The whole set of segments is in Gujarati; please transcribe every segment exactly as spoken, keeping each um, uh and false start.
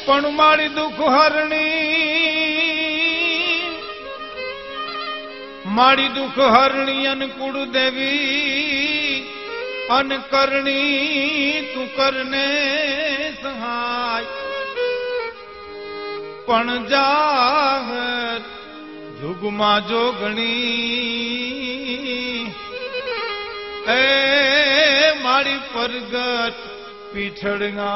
पण मारी दुख हरणी मारी दुख हरणी अनुकूल देवी अनकरणी तू करने सहाय पण जाहर जुगमा जोगणी ए मारी परगट पीछड़गा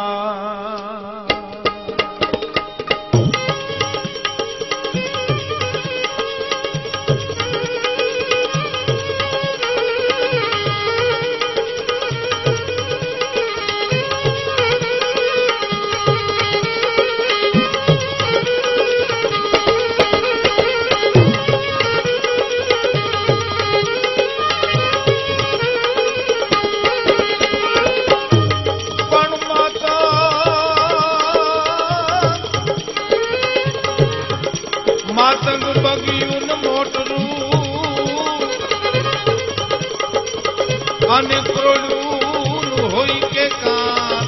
मातंग बगियुन मोटरू अने क्रोडून होई के कान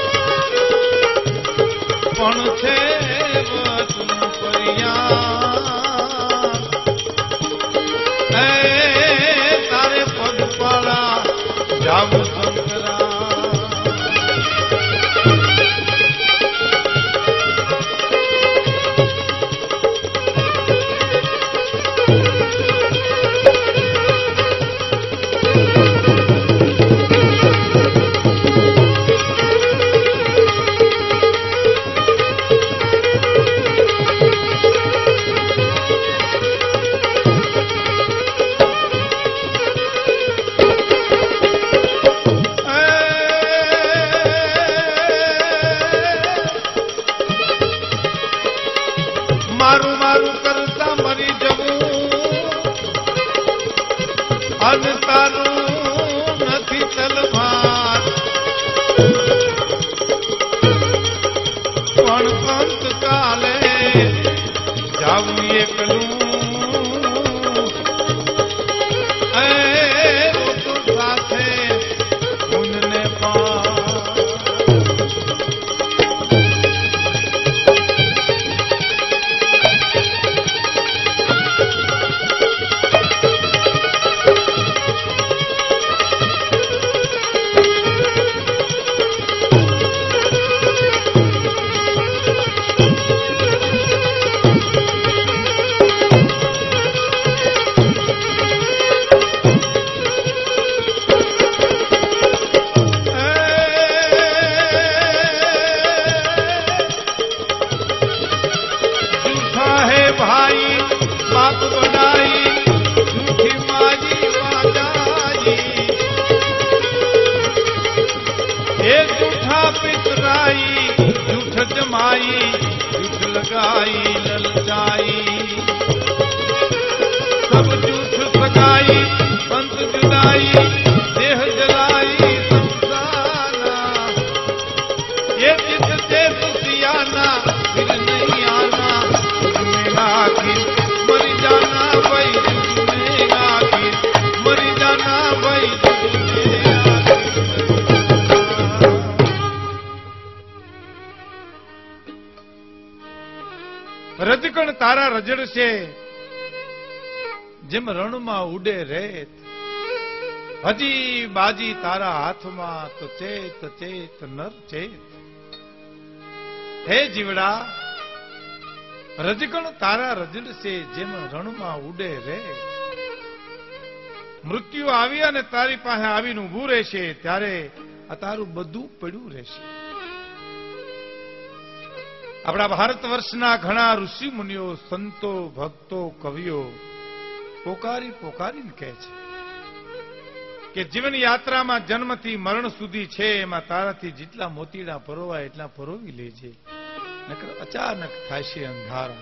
पण छे वचन परिया ए तारे पगपाला जाव शंकरा मारू मारू करता मरी जमू अन तारू नथी तलवार पण अंत काले जाऊं एकलू ए तो साथे उनने पार भाई बाप बनाई झूठी माजी बाजाई एक झूठा पितराई झूठ जमाई झूठ लगाई ललचाई सब झूठ सगाई पंत जुदाई देह जलाई संसारा ये चित से सियाना फिर नहीं आना आखिर मरी जाना भाई में आखिर मरी जाना भाई रजकण तारा रजड़ से जिम रण में उड़े रेत हजी बाजी तारा हाथ में तो चेत चेत नर चेत हे जीवड़ा रजगण तारा रजड़ से जेम रण में उड़े रे मृत्यु आवी अने तारी पासे आवीने ऊभुं रहेशे त्यारे आ तारुं बधुं पड्युं रहेशे। अपना भारत वर्षना घणा ऋषि मुनिओ संतो भक्तो कविओ पोकारी पोकारीने कहे छे के जीवन यात्रा में जन्म थी मरण सुधी छे एमां ताराथी जेटला मोतीड़ा परोवाय एटला परोवी लेजे नकर अचानक थाशे अंधारा।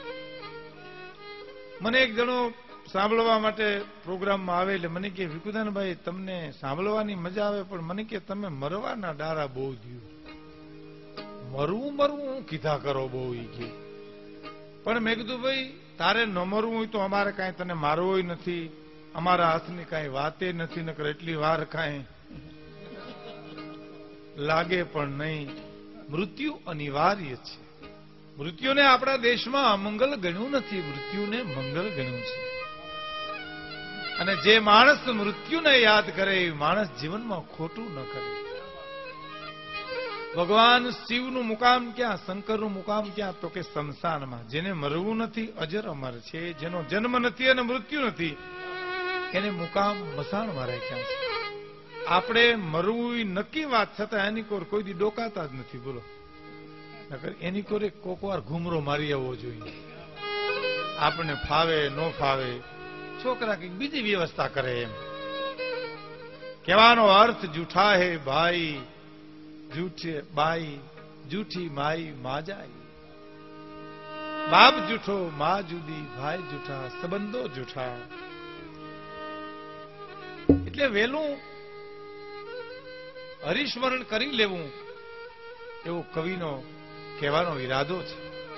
मने एक जणो सांभळवा माटे प्रोग्राम में आवे એટલે મને કે વિકુદાનભાઈ તમને સાંભળવાની મજા આવે પણ મને કે તમે મરવાના ડારા બહુ દિયો મરવું મરવું કીધા કરો બહુ ઈ કે પણ મેં કીધું ભાઈ તારે ન મરવું હોય તો અમારે કાંઈ તને મારવો નથી અમારા હાથની કાંઈ વાતે નથી નકર એટલી વાર કાંઈ લાગે પણ નહીં મૃત્યુ અનિવાર્ય છે। મૃત્યુને આપણા દેશમાં અમંગલ ગણ્યું નથી, મૃત્યુને મંગલ ગણ્યું છે. અને જે માણસ મૃત્યુને યાદ કરે એ માણસ જીવનમાં ખોટું ન કરે. ભગવાન શિવનું મુકામ ક્યાં, શંકરનું મુકામ ક્યાં? તો કે સ્મશાનમાં. જેને મરવું નથી અજર અમર છે, જેનો જન્મ નથી અને મૃત્યુ નથી, એને મુકામ મસાણમાં રાખ્યા છે. આપણે મરવું નક્કી વાત છતાં એની કોર કોઈ દી ડોકાતા જ નથી. બોલો, એની કોરે કોક વાર ઘૂમરો મારી આવવો જોઈએ. આપણને ફાવે ન ફાવે, છોકરા કઈક બીજી વ્યવસ્થા કરે એમ. કહેવાનો અર્થ જૂઠા હે ભાઈ, જૂઠે બાઈ, જૂઠી માઈ મા જાય. બાપ જૂઠો, મા જુદી, ભાઈ જૂઠા, સંબંધો જૂઠા. એટલે વેલું હરિસ્મરણ કરી લેવું એવો કવિનો કહેવાનો ઈરાદો છે.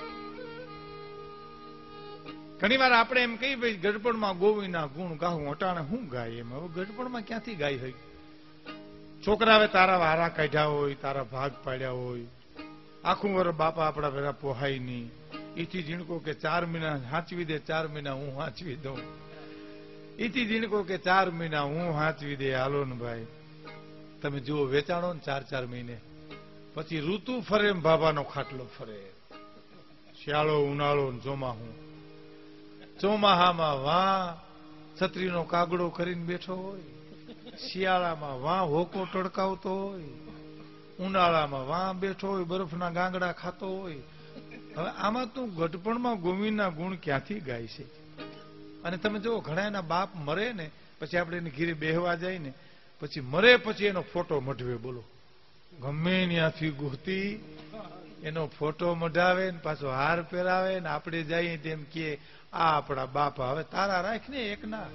ઘણી વાર આપણે એમ કહીએ ભાઈ ગઢપણમાં ગોવિંદના ગુણ ગાવું, અટાણે હું ગાય એમ. હવે ગઢપણમાં ક્યાંથી ગાય હોય? છોકરાએ તારા વારા કાઢ્યા હોય, તારા ભાગ પાડ્યા હોય, આખું વર્ષ બાપા આપણા ભેગા પોહાય નહીં. એથી ઝીણકો કે ચાર મહિના હાંચવી દે, ચાર મહિના હું હાંચવી દઉં. એથી ઝીણકો કે ચાર મહિના હું હાંચવી દે. હાલો ને ભાઈ, તમે જુઓ વેચાણો ને ચાર ચાર મહિને, પછી ઋતુ ફરે એમ બાબાનો ખાટલો ફરે. શિયાળો, ઉનાળો ને ચોમાહું. ચોમાહામાં વાં છત્રીનો કાગડો કરીને બેઠો હોય, શિયાળામાં વાં હોકો ટડકાવતો હોય, ઉનાળામાં વાં બેઠો હોય, બરફના ગાંગડા ખાતો હોય. હવે આમાં તું ગઢપણમાં ગોવિંદના ગુણ ક્યાંથી ગાય છે? અને તમે જુઓ ઘણા એના બાપ મરે ને પછી આપણે એની ઘીરે બેહવા જાય ને, પછી મરે પછી એનો ફોટો મઢવે. બોલો, ગમે ત્યાંથી ગુહતી એનો ફોટો મઢાવે ને પાછો હાર પહેરાવે ને આપણે જઈએ તેમ કે આ આપણા બાપા. હવે તારા રાખ ને એક ના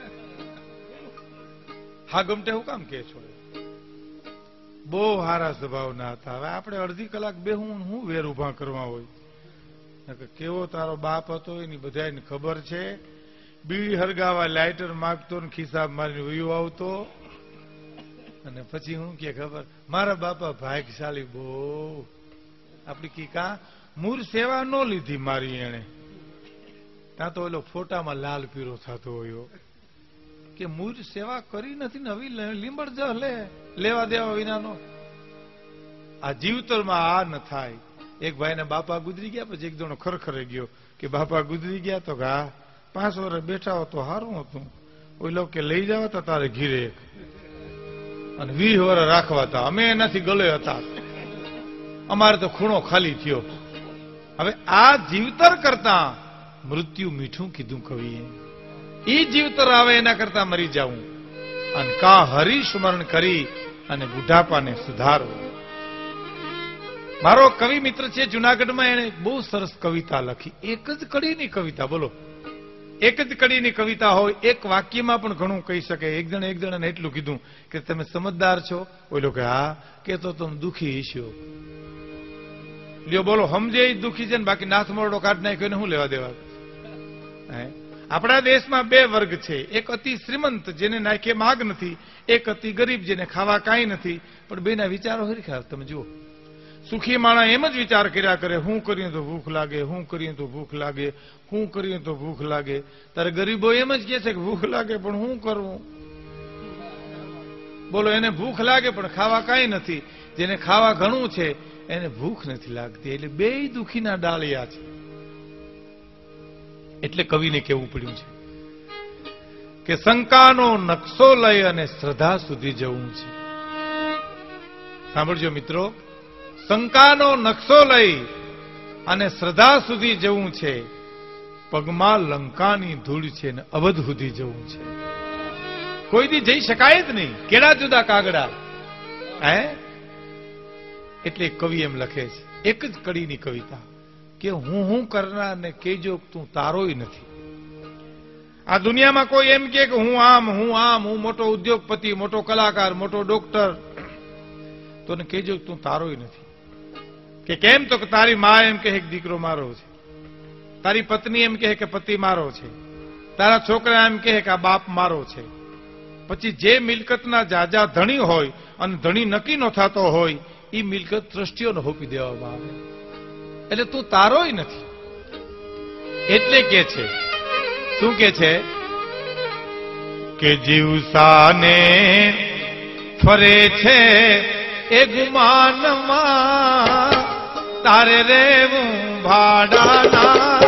હા ગમટે હું કામ કે છો? બહુ સારા સ્વભાવના હતા. હવે આપણે અડધી કલાક બેહું હું વેર ઉભા કરવા હોય. કેવો તારો બાપ હતો એની બધાને ખબર છે. બીડી હરગાવા લાઇટર માગતો ને ખિસાબ મારીને વયો આવતો. અને પછી હું કે ખબર, મારા બાપા ભાગ્યશાળી બહુ. આપડી કી કા મૂર સેવા ન લીધી મારી એને. ત્યાં તો એલો ફોટામાં લાલ પીરો થતો હોય કે મૂર સેવા કરી નથી ને હવે લીંબડ જ લે, લેવા દેવા વિનાનો. આ જીવતરમાં આ ન થાય. એક ભાઈને બાપા ગુજરી ગયા, પછી એક જણો ખરખરે ગયો કે બાપા ગુજરી ગયા તો હા પાંચ વર્ષ બેઠા હો તો સારું હતું. ઓલો કે લઈ જવા તા તારે ઘીરે અને વીસ વર્ષ રાખવા હતા. અમે એનાથી ગલે હતા, અમારે તો ખૂણો ખાલી થયો. હવે આ જીવતર કરતા મૃત્યુ મીઠું કીધું કવિએ. એ જીવતર આવે એના કરતા મરી જાવું. અને કા હરિસ્મરણ કરી અને બુઢાપાને સુધારો. મારો કવિ મિત્ર છે જુનાગઢમાં, એને બહુ સરસ કવિતા લખી. એક જ કડીની કવિતા. બોલો, એક જ કડીની કવિતા હોય, એક વાક્યમાં પણ ઘણું કહી શકે. એક જણ એક જણાને એટલું કીધું કે તમે સમજદાર છો. ઓલો કે હા, કે તો તમે દુખી છો. લ્યો બોલો, સમજે દુખી છે ને બાકી નાથ મોરડો કાઢ નાખ્યો ને શું લેવા દેવા? આપણા દેશમાં બે વર્ગ છે. એક અતિ શ્રીમંત જેને નાખે માગ નથી, એક અતિ ગરીબ જેને ખાવા કાંઈ નથી. પણ બેના વિચારો હરખા. તમે જુઓ, સુખી માણસ એમ જ વિચાર કર્યા કરે, હું કરીએ તો ભૂખ લાગે, હું કરીએ તો ભૂખ લાગે, હું કરીએ તો ભૂખ લાગે. ત્યારે ગરીબો એમ જ કહે છે કે ભૂખ લાગે પણ હું કરવું? બોલો, એને ભૂખ લાગે પણ ખાવા કાંઈ નથી. જેને ખાવા ઘણું છે એને ભૂખ નથી લાગતી. એટલે બે દુખીના ડાળિયા છે. એટલે કવિને કેવું પડ્યું છે કે શંકાનો નકશો લઈ અને શ્રદ્ધા સુધી જવું છે. સાંભળજો મિત્રો, શંકાનો નકશો લઈ અને શ્રદ્ધા સુધી જવું છે. પગમાં લંકાની ધૂળ છે ને અવધ સુધી જવું છે. કોઈ દી જઈ શકાય જ નહીં. કેડા જુદા કાગડા. હે એટલે કવિ એમ લખે છે, એક જ કડીની કવિતા કે હું હું કરનાર ને કેજો તું તારોય નથી. આ દુનિયામાં કોઈ એમ કે હું આમ હું આમ હું મોટો ઉદ્યોગપતિ, મોટો કલાકાર, મોટો ડોક્ટર, તો ને કેજો તું તારોય નથી. કે કેમ? તો કે તારી મા એમ કહે કે દીકરો મારો છે, તારી પત્ની એમ કહે કે પતિ મારો છે, તારા છોકરા એમ કહે કે આ બાપ મારો છે. પછી જે મિલકતના જાજા ધણી હોય અને ધણી નક્કી ન થતો હોય એ મિલકત ટ્રસ્ટીઓને હોપી દેવામાં આવે. એટલે તું તારોય નથી. એટલે કે છે, શું કે છે કે જીવસાને ફરે છે એ ગુમાનમાં, તારે રેવું ભાડાના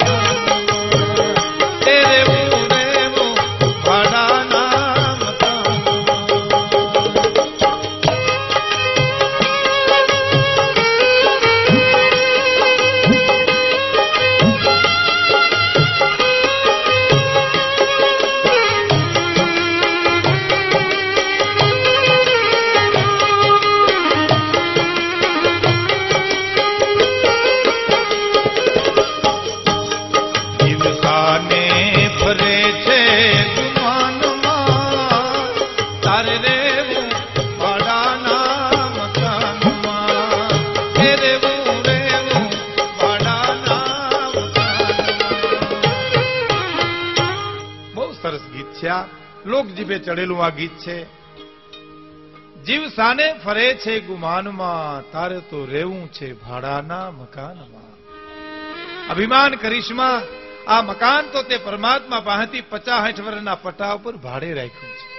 લોકજીભે ચડેલું આ ગીત છે. જીવ સાને ફરે છે ગુમાનમાં, તારે તો રહેવું છે ભાડાના મકાનમાં. અભિમાન કરીશમાં આ મકાન તો તે પરમાત્મા પાસેથી પચાસ સાઠ વર્ષના પટ્ટા ઉપર ભાડે રાખ્યું છે.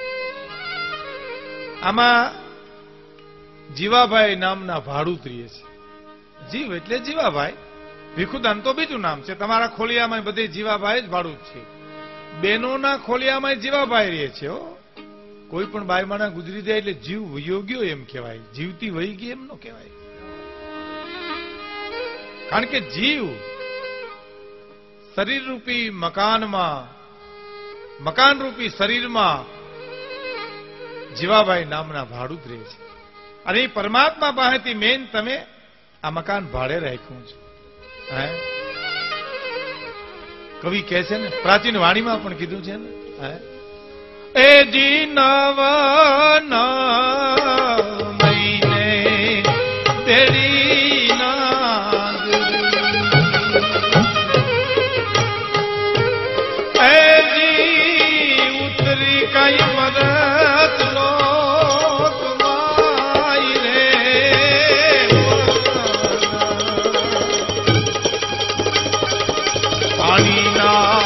આમાં જીવાભાઈ નામના ભાડુતરીએ છે. જીવ એટલે જીવાભાઈ, ભીખુદાન તો બીજું નામ છે. તમારા ખોલિયામાં બધે જીવાભાઈ જ ભાડું છે. બેનોના ખોલિયામાં જીવાભાઈ રહે છે. કોઈ પણ બાયમાના ગુજરી જાય એટલે જીવ વયો ગયો એમ કહેવાય, જીવતી વહી ગઈ એમ ન કહેવાય. કારણ કે જીવ શરીર રૂપી મકાનમાં, મકાન રૂપી શરીરમાં જીવાભાઈ નામના ભાડું જ રહે છે. અને એ પરમાત્મા પાસેથી મેન તમે આ મકાન ભાડે રાખ્યું છે. હે કવિ કહે છે ને, પ્રાચીન વાણીમાં પણ કીધું છે ને, એ જી નવ મહિને તેરી એ જી ઉતરી કઈ મદદ લો તમારી રે પાણીના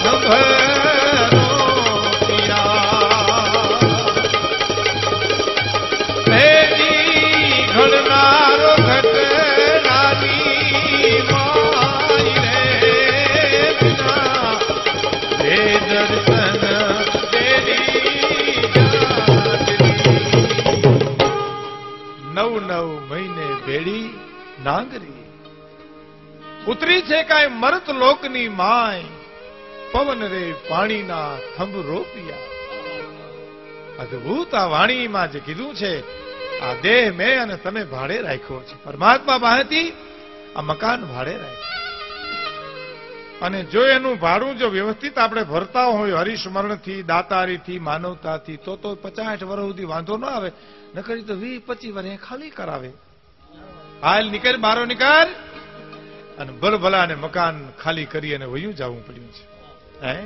નાગરી ઉતરી છે કાંઈ મરત લોકની માય, પવન રે પાણીના થંભ રોપિયા. અદભુત આ વાણીમાં જે કીધું છે, આ દેહ મેં અને તમે ભાડે રાખ્યો છે. પરમાત્મા પાસેથી આ મકાન ભાડે રાખ્યું. અને જો એનું ભાડું જો વ્યવસ્થિત આપણે ભરતા હોય હરિસ્મરણથી, દાતારીથી, માનવતાથી, તો તો પચાસ વર્ષ સુધી વાંધો ન આવે. નકરી તો વીસ પચીસ વર્ષ ખાલી કરાવે. હાલ નીકળ, બારો નીકળ, અને ભલભલાને મકાન ખાલી કરી અને વયું જવું પડ્યું છે. હે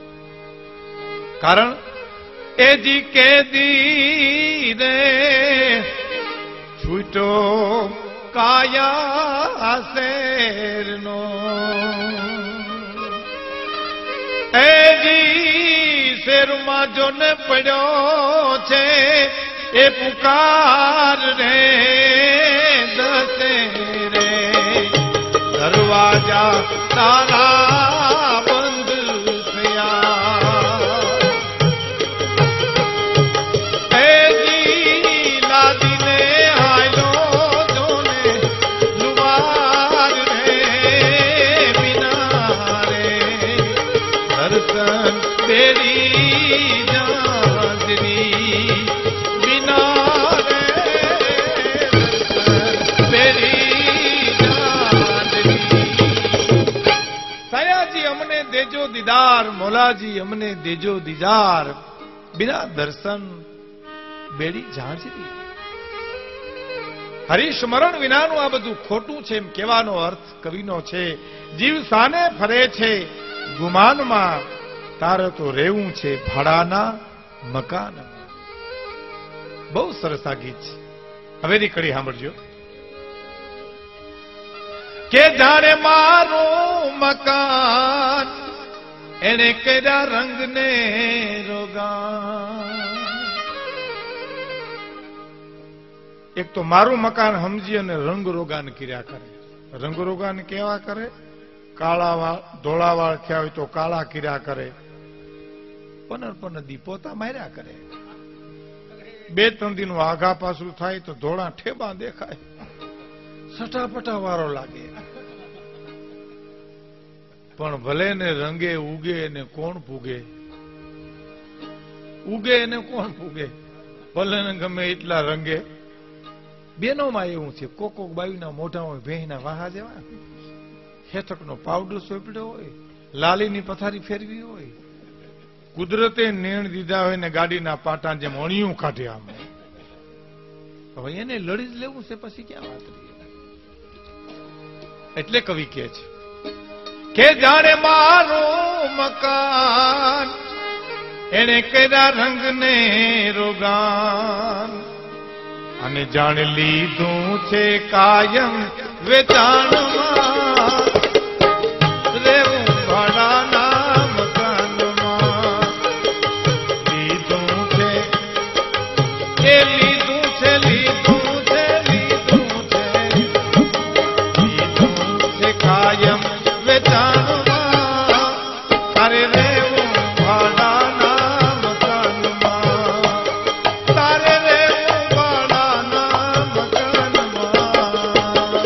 કારણ એ જી કે દી રે છૂટો કાયા શેરનો, એ જી શેરમાં જો ને પડ્યો છે એ પુકાર રે દસે રે દરવાજા તારા બંધ થયા. એ જી લાદીને આયો જોને લુવાર રે વિના રે દર્શન તેરી જાજરી વિના રે દર્શન તેરી જાજરી. સયાજી અમને દેજો દીદાર, મોલાજી અમને દેજો દીદાર, બિના દર્શન બેડી ઝાંઝરી. હરિસ્મરણ વિનાનું આ બધું ખોટું છે એમ કહેવાનો અર્થ કવિનો છે. જીવ સાને ફરે છે ગુમાનમાં, તારે તો રહેવું છે ભાડાના મકાનમાં. બહુ સરસ આ ગીત છે. હવેની કડી સાંભળજો. કે જાણે મારું મકાન એને કર્યા રંગને રોગાન. એક તો મારું મકાન સમજી અને રંગ રોગાન કર્યા કરે. રંગ રોગાન કેવા કરે? કાળા વાળ ધોળા વાળ થયા હોય તો કાળા કર્યા કરે, પનર પનર દી પોતા માર્યા કરે. બે ત્રણ દિન આઘા પાછું થાય તો ધોળા ઠેબા દેખાય, સટાપટા વારો લાગે. પણ ભલે ને રંગે ઉગે ને કોણ પૂગે, ઉગે ને કોણ પૂગે, ભલે ને ગમે એટલા રંગે. બેનોમાં એવું છે, કોક કોક બાયુના મોઢા હોય ભેંના વાહા જેવા, હેઠકનો પાવડર સોંપડ્યો હોય, લાલીની પથારી ફેરવી હોય, કુદરતે નેણ દીધા હોય ને ગાડીના પાટા જેમ અણિયું કાઢ્યા. આમ હવે એને લડી જ લેવું છે, પછી ક્યાં વાત રહી. એટલે કવિ કે છે કે જાણે મારું મકાન એને કર્યા રંગને રોગાન, અને જાણ લીધું છે કાયમ વેચાણમાં, રેવું ભાડાના મકાનમાં. લીધું છે એ લીધું છે, લીધું છે, લીધું છે, લીધું છે કાયમ વેચાણમાં, તારે રેવું ભાડાના મકાનમાં, તારે રેવું ભાડાના મકાનમાં.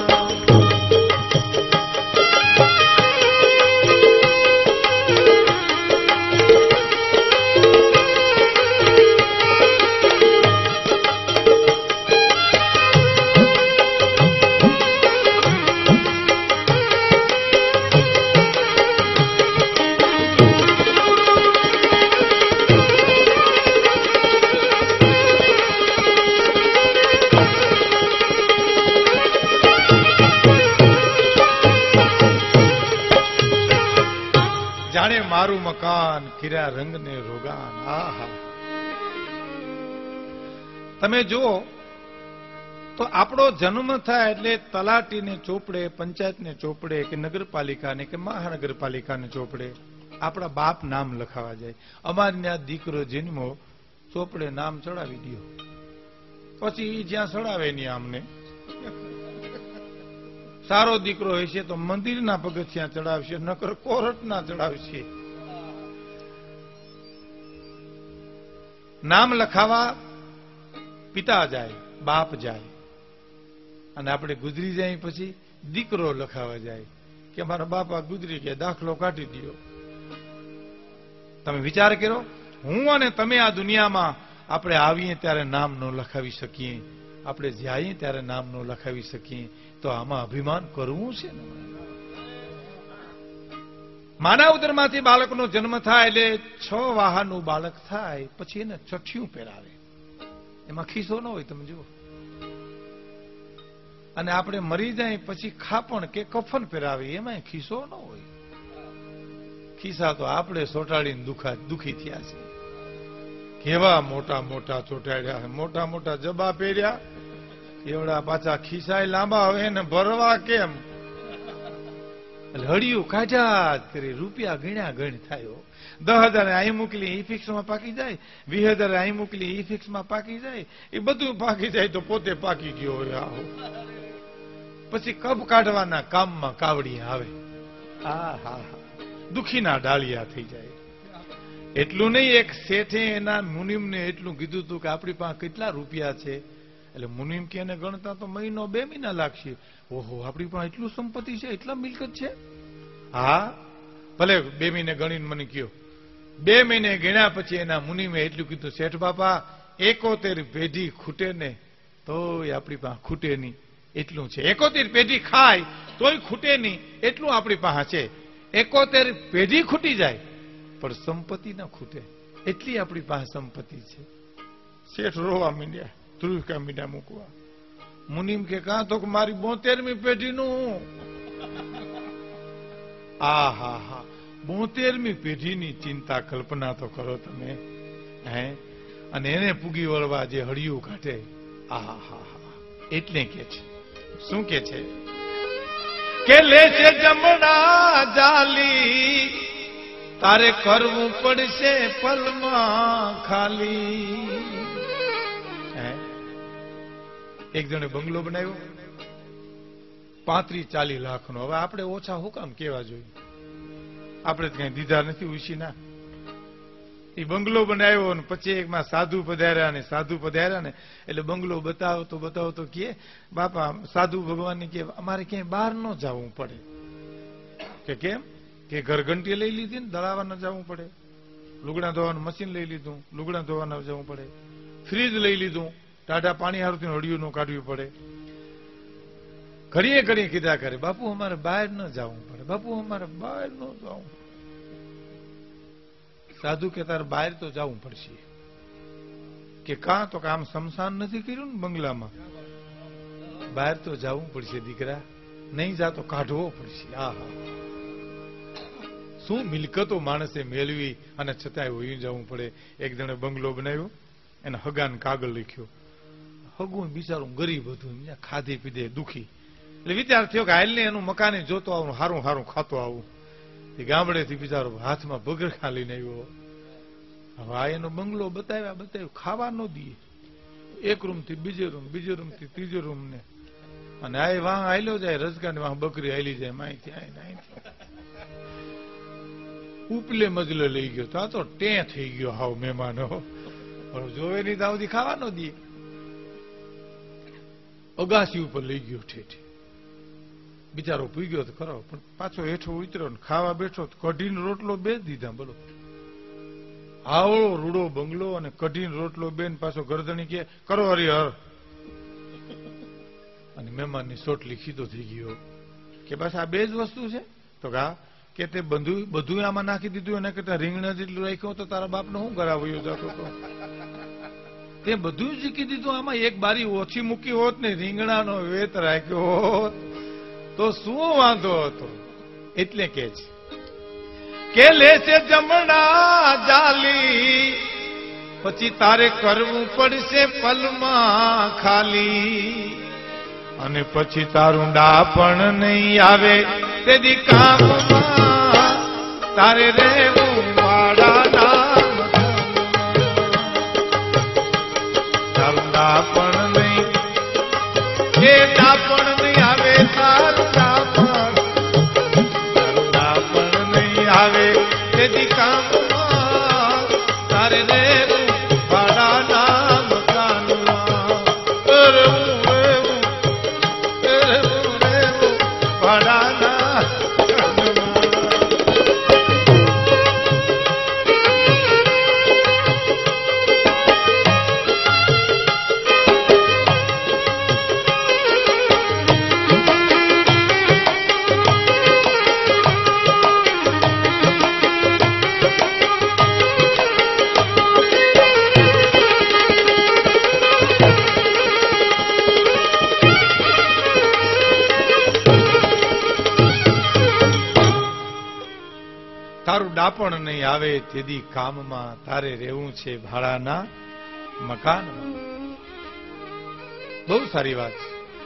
જાણે મારું મકાન ખીરા રંગને રોગાન. આહા, તમે જુઓ તો આપણો જન્મ થાય એટલે તલાટીને ચોપડે, પંચાયતને ચોપડે કે નગરપાલિકાને કે મહાનગરપાલિકાને ચોપડે આપણા બાપ નામ લખાવા જાય. અમારી ત્યાં દીકરો જન્મો, ચોપડે નામ ચડાવી દો, પછી જ્યાં ચડાવે નહીં. આમને સારો દીકરો હશે તો મંદિરના પગથિયાં ચડાવશે, નકર કોર્ટના ચડાવશે. નામ લખાવા પિતા જાય, બાપ જાય, અને આપણે ગુજરી જાય પછી દીકરો લખાવા જાય કે મારા બાપા ગુજરી ગયા, દાખલો કાઢી દો. તમે વિચાર કરો, હું અને તમે આ દુનિયામાં આપણે આવીએ ત્યારે નામ ન લખાવી શકીએ, આપણે જઈએ ત્યારે નામ ન લખાવી શકીએ, તો આમાં અભિમાન કરવું છે ને. માના ઉદરમાંથી બાળકનો જન્મ થાય એટલે છ વાહાનું બાળક થાય પછી એને ચઠિયું પહેરાવે, એમાં ખિસ્સો ન હોય. તમે જુઓ, અને આપણે મરી જાય પછી ખાપણ કે કફન પહેરાવે, એમાં ખિસ્સો ન હોય. ખિસ્સા તો આપણે ચોટાડીને દુખા દુખી થયા છે. કેવા મોટા મોટા ચોટાડ્યા, મોટા મોટા જબા પહેર્યા, એવડા પાછા ખિસ્સાય લાંબા હોય ને ભરવા કેમ? હળિયું કાઢ્યા જ કરી, રૂપિયા ગણ્યા ગણ થાય. દસ હજાર અહીં મોકલી ઈ ફિક્સ માં પાકી જાય, વીસ હજાર અહીં મોકલી ઈ ફિક્સ માં પાકી જાય, એ બધું પાકી જાય તો પોતે પાકી ગયો હોય. આવો પછી કબ કાઢવાના કામમાં કાવડી આવે. હા હા હા, દુખીના ડાળિયા થઈ જાય. એટલું નહીં, એક શેઠે એના મુનિમને એટલું કીધું હતું કે આપણી પાસે કેટલા રૂપિયા છે? એટલે મુનિમ કે એને ગણતા તો મહિનો બે મહિના લાગશે. ઓહો, આપણી પાસે એટલું સંપત્તિ છે, એટલા મિલકત છે? હા, ભલે બે મહિને ગણીને મને કયો. બે મહિને ગણ્યા પછી એના મુનિમે એટલું કીધું, શેઠ બાપા એકોતેર પેઢી ખૂટે ને તોય આપણી પાસે ખૂટે નહીં એટલું છે. એકોતેર પેઢી ખાય તોય ખૂટે નહીં એટલું આપણી પાસે છે. એકોતેર પેઢી ખૂટી જાય પણ સંપત્તિ ના ખૂટે એટલી આપણી પાસે સંપત્તિ છે. શેઠ રોવા મીંડ્યા, ધ્રુવકા મીંડા મૂકવા. મુનિમ કે કાં તો મારી બોતેરમી પેઢીનું. આ હા હા, બોતેરમી પેઢીની ચિંતા કલ્પના તો કરો તમે. હે, અને એને પૂગી વળવા જે હળિયું કાઢે. આ હા હા, એટલે કે છે શું કે છે? કે લેશે જમણા જાલી તારે કરવું પડશે પલમાં ખાલી. એક જણે બંગલો બનાવ્યો પાંત્રીસ ચાલીસ લાખ નો. હવે આપણે ઓછા હું કામ કેવા જોઈએ? આપણે કઈ દીધા નથી ઉશીના. એ બંગલો બનાવ્યો અને પછી એકમાં સાધુ પધાર્યા ને સાધુ પધાર્યા ને એટલે બંગલો બતાવો તો બતાવો તો કે બાપા સાધુ ભગવાન કે અમારે ક્યાંય બહાર ન જવું પડે. કે કેમ? કે ઘરઘંટી લઈ લીધી ને દળાવા ન જવું પડે, લુગડા ધોવાનું મશીન લઈ લીધું, લુગડા ધોવા ન જવું પડે, ફ્રીજ લઈ લીધું, ટાઢા પાણી હારું હળિયું ન કાઢવું પડે. ઘડીએ ઘડીએ કીધા કરે બાપુ અમારે બહાર ન જવું પડે, બાપુ અમારે બહાર ન જવું. સાધુ કે તારે બહાર તો જવું પડશે. કે કાં તો આમ શમશાન નથી કર્યું ને બંગલામાં, બહાર તો જવું પડશે દીકરા, નહીં જા તો કાઢવો પડશે. આ શું મિલકતો માણસે મેળવી અને છતાંય વહી જવું પડે. એક જણે બંગલો બનાવ્યો એને હગાન કાગળ લખ્યો. હગું બિચારું ગરીબ હતું, ખાધી પીધે દુખી, એટલે વિચાર થયો કે હાલ ને એનું મકાને જોતો આવું, હારું હારું ખાતો આવું. ગામડેથી બિચારો હાથમાં ભગરખા લઈને આવ્યો. હવે આ એનો બંગલો બતાવ્યા બતાવ્યું, ખાવા ન દઈએ. એક રૂમ થી બીજે રૂમ, બીજે રૂમ થી ત્રીજે રૂમ ને અને આ વાહ હાલ્યો જાય રજગાને વાહ બકરી હાલી જાય માહિતી આઈ. ઉપલે મજલે લઈ ગયો તો આ તો ટે થઈ ગયો હાવ મહેમાનો. જોવે નહીં તો સુધી ખાવા ન દઈએ. અગાસી ઉપર લઈ ગયો ઠેઠ. બિચારો પી ગયો તો ખરો પણ પાછો હેઠો ઉતર્યો ને ખાવા બેઠો તો કઢીને રોટલો બે જ દીધા. બોલો આવડો રૂડો બંગલો અને કઢીને રોટલો બેન પાછો ગરદણી કે કરો હરિહર. અને મહેમાનની સોટલી ખીધો થઈ ગયો કે બસ આ બે જ વસ્તુ છે? તો કા કે તે બધું બધું આમાં નાખી દીધું એને કરતા રીંગણા જેટલું રાખ્યું તો તારા બાપને શું કરાવ્યો જતો હતો? તે બધું શીખી દીધું આમાં, એક બારી ઓછી મૂકી હોત ને રીંગણાનો વેત રાખ્યો હોત તો શું વાંધો હતો? એટલે કે છે કે લેશે જમણા જાલી પછી તારે કરવું પડશે પલમાં ખાલી. અને પછી તારું ડાપણ નહીં આવે તેથી કામમાં તારે રહેવું વાળા નામ. તારું ડાપણ નહીં, એ ડાપણ નહીં આવે, તારું ડાપણ તારું ડાપણ નહીં આવે તેથી કામમાં તારે રહેવું વાળા નામ કાનમાં. તારું ડાપણ નહીં આવે તેથી કામમાં તારે રહેવું છે ભાડાના મકાનમાં. બહુ સારી વાત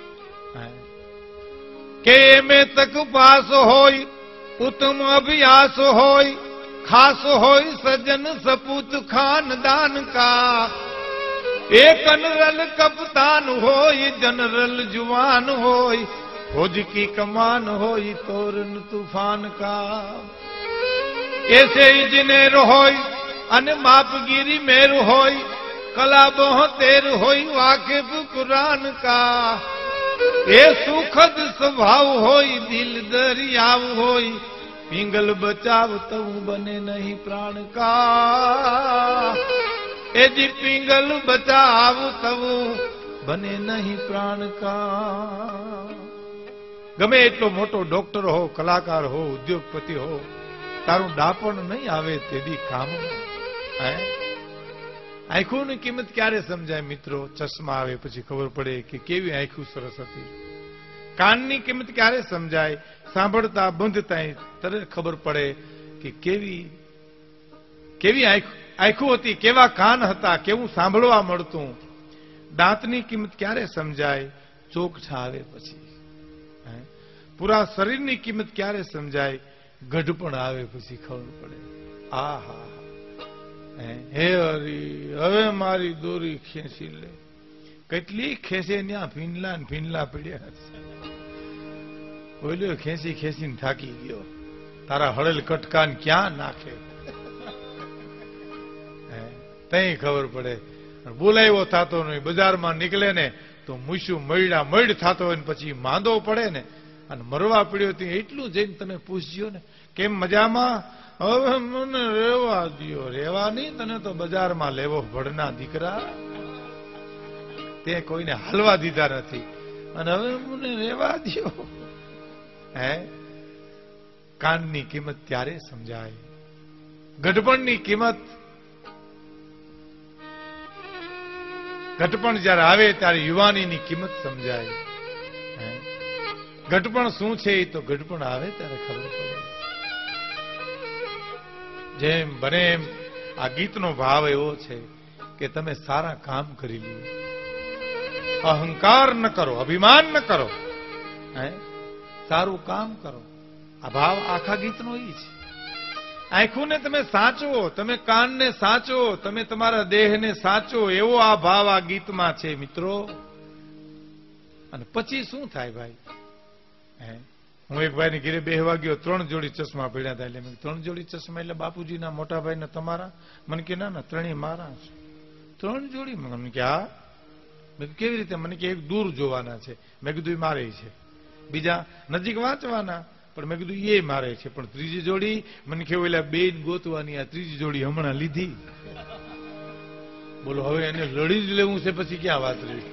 છે કે મેં તક પાસ હોય, ઉત્તમ અભ્યાસ હોય, ખાસ હોય સજન સપૂત ખાનદાન કા. એક અનરલ કપ્તાન હોય, જનરલ જુવાન હોય, ફौज की कमान હોય, तोरन तूफान का. ऐसे इंजीनियर હોય અને માપગીરી મેર હોય, કલા બહોતેર હોય, વાકેફ કુરાન કા. એ સુખદ સ્વભાવ હોય, દિલ દરિયાવ હોય, પિંગલ બચાવ તવું બને નહીં પ્રાણ કા. એ જી પિંગલ બચાવ તવું બને નહીં પ્રાણ કા. ગમે એટલો મોટો ડોક્ટર હો, કલાકાર હો, ઉદ્યોગપતિ હો, તારું ડાપણ નહીં આવે તેથી કામ. આંખોની કિંમત ક્યારે સમજાય મિત્રો? ચશ્મા આવે પછી ખબર પડે કે કેવી આંખો સરસ હતી. કાનની કિંમત ક્યારે સમજાય? સાંભળતા બંધતા તરત ખબર પડે કે કેવી કેવી આંખો હતી, કેવા કાન હતા, કેવું સાંભળવા મળતું. દાંતની કિંમત ક્યારે સમજાય? ચોકઠા આવે પછી. પૂરા શરીરની કિંમત ક્યારે સમજાય? ગઢપણ આવે પછી ખબર પડે. આ હા હે હરી, હવે મારી દોરી ખેંચી લે. કેટલી ખેંચે ત્યાં ભીનલા ને ભીનલા પડ્યા છે. બોલ્યો ખેંચી ખેંચીને થાકી ગયો. તારા હળેલ કટકાન ક્યાં નાખે તઈ ખબર પડે. બોલાવ્યો થતો નહીં, બજારમાં નીકળે ને તો મૂછું મયડા મયડ થતો હોય ને પછી માંદો પડે ને અને મરવા પડ્યો ત્યાં એટલું જઈને તમે પૂછજો ને કેમ મજામાં? હવે મને રેવા દો. રેવા નહીં, તને તો બજારમાં લેવો ભડના દીકરા. તે કોઈને હાલવા દીધા નથી અને હવે મને રેવા દો. હે કાનની કિંમત ત્યારે સમજાય. ગઢપણની કિંમત ઘટપણ જયારે આવે ત્યારે યુવાનીની કિંમત સમજાય. ઘટપણ શું છે એ તો ઘટપણ આવે ત્યારે ખબર પડે. જેમ બને એમ આ ગીતનો ભાવ એવો છે કે તમે સારા કામ કરી લ્યો, અહંકાર ન કરો, અભિમાન ન કરો, હે સારું કામ કરો. આ ભાવ આખા ગીતનો એ છે. આંખોને તમે સાચો, તમે કાનને સાચો, તમે તમારા દેહને સાચો, એવો આ ભાવ આ ગીતમાં છે મિત્રો. અને પછી શું થાય ભાઈ? હે હું એક ભાઈ ને ઘરે બેહવા ગયો, ત્રણ જોડી ચશ્મા પડ્યા હતા. એટલે ત્રણ જોડી ચશ્મા એટલે બાપુજીના મોટા ભાઈ ને તમારા? મને કે ના ના ત્રણેય મારા છે. ત્રણ જોડી? મને કે હા. મેં કેવી રીતે? મને કે એક દૂર જોવાના છે. મેં કીધું મારે છે. બીજા નજીક વાંચવાના, પણ મેં કીધું એ મારે છે. પણ ત્રીજી જોડી મને કેવું એટલે બેન ગોતવાની. આ ત્રીજી જોડી હમણાં લીધી. બોલો હવે એને લડી જ લેવું છે, પછી ક્યાં વાત રહી?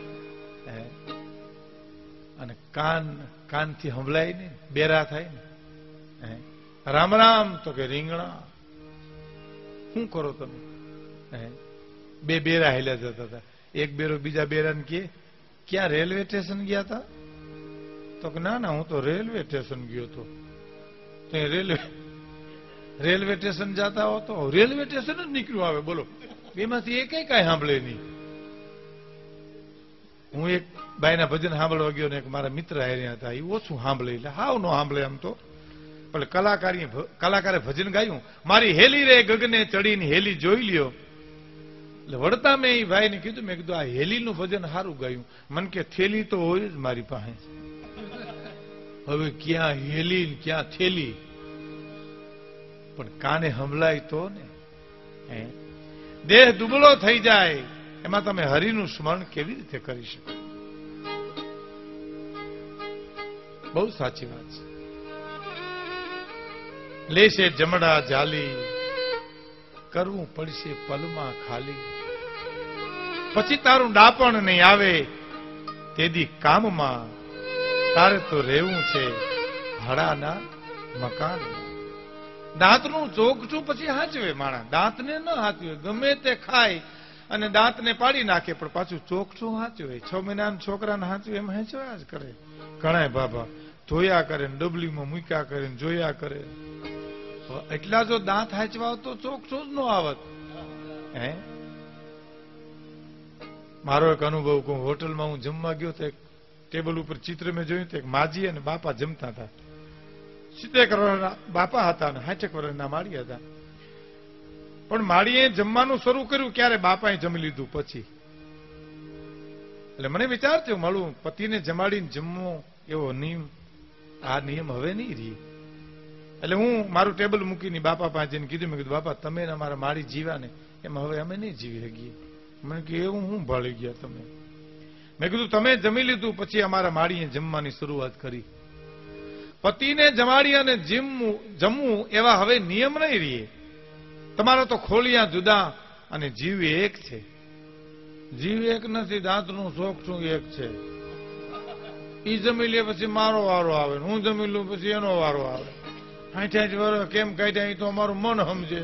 અને કાન કાનથી સંભળાય ને, બેરા થાય ને. રામ રામ તો કે રીંગણા. શું કરો તમે? બે બેરા હેલ્યા જતા હતા. એક બેરો બીજા બેરાને કે ક્યાં રેલવે સ્ટેશન ગયા હતા? તો કે ના ના હું તો રેલવે સ્ટેશન ગયો હતો. તો રેલવે રેલવે સ્ટેશન જતા હો તો રેલવે સ્ટેશન જ નીકળ્યું આવે. બોલો બેમાંથી એક કઈ સાંભળે નહીં. હું એક બાયના ભજન સાંભળવા ગયો ને એક મારા મિત્ર હાર્યા હતા. એ ઓછું સાંભળે, એટલે હાવ નો સાંભળે આમ તો. પણ કલાકારી કલાકારે ભજન ગાયું, મારી હેલી રે ગગને ચડીને હેલી જોઈ લ્યો. એટલે વળતા મેં એ ભાઈને કીધું, મેં કીધું આ હેલીનું ભજન સારું ગાયું. મને કે થેલી તો હોય જ મારી પાસે. હવે ક્યાં હેલી ક્યાં થેલી? પણ કાને હમલાય તો ને. દેહ દુબળો થઈ જાય, એમાં તમે હરિનું સ્મરણ કેવી રીતે કરી શકો? બહુ સાચી વાત છે. લેશે જમડા જાલી, કરવું પડશે પલમાં ખાલી. પછી તારું ડાપણ નહીં આવે તેદી કામમાં, તારે તો રહેવું છે ભાડાના મકાન. દાંતનું ચોકચું પછી હાચવે માણા. દાંતને ન હાચવે, ગમે તે ખાય અને દાંતને પાડી નાખે, પણ પાછું ચોકચું હાચવે. છ મહિનાના છોકરાને હાચવે એમ હાચવ્યા જ કરે. ઘણા બાબા ધોયા કરે ને ડબલીમાં મૂક્યા કરે ને જોયા કરે. એટલા જો દાંત હાચવા તો ચોકચું જ ન આવત. હે મારો એક અનુભવ કહું. હોટલમાં હું જમવા ગયો તો ટેબલ ઉપર ચિત્ર મેં જોયું તો એક માજી અને બાપા જમતા હતા. સિત્તેર વર્ષના બાપા હતા અને સાઠેક વર્ષના માળી હતા. પણ માળીએ જમવાનું શરૂ કર્યું ક્યારે? બાપાએ જમી લીધું પછી. એટલે મને વિચાર થયો, મળું પતિને જમાડીને જમવો એવો નિયમ, આ નિયમ હવે નહીં રહી. એટલે હું મારું ટેબલ મૂકીને બાપા પાસે જઈને કીધું, મેં કીધું બાપા તમે અમારા માળી જીવ્યા ને એમ હવે અમે નહીં જીવી શકીએ. મને કે એવું હું ભાળી ગયા તમે? મેં કીધું તમે જમી લીધું પછી અમારા માળીએ જમવાની શરૂઆત કરી. પતિને જમાડી અને જમવું જમવું એવા હવે નિયમ નહીં રહીએ. તમારા તો ખોલિયા જુદા અને જીવ એક છે. જીવ એક નથી, દાંતનું શોખ શું એક છે. ઈ જમી લે પછી મારો વારો આવે, હું જમી લઉં પછી એનો વારો આવે. આઠ આઠ વર્ષ કેમ કાઢ્યા એ તો અમારું મન સમજે.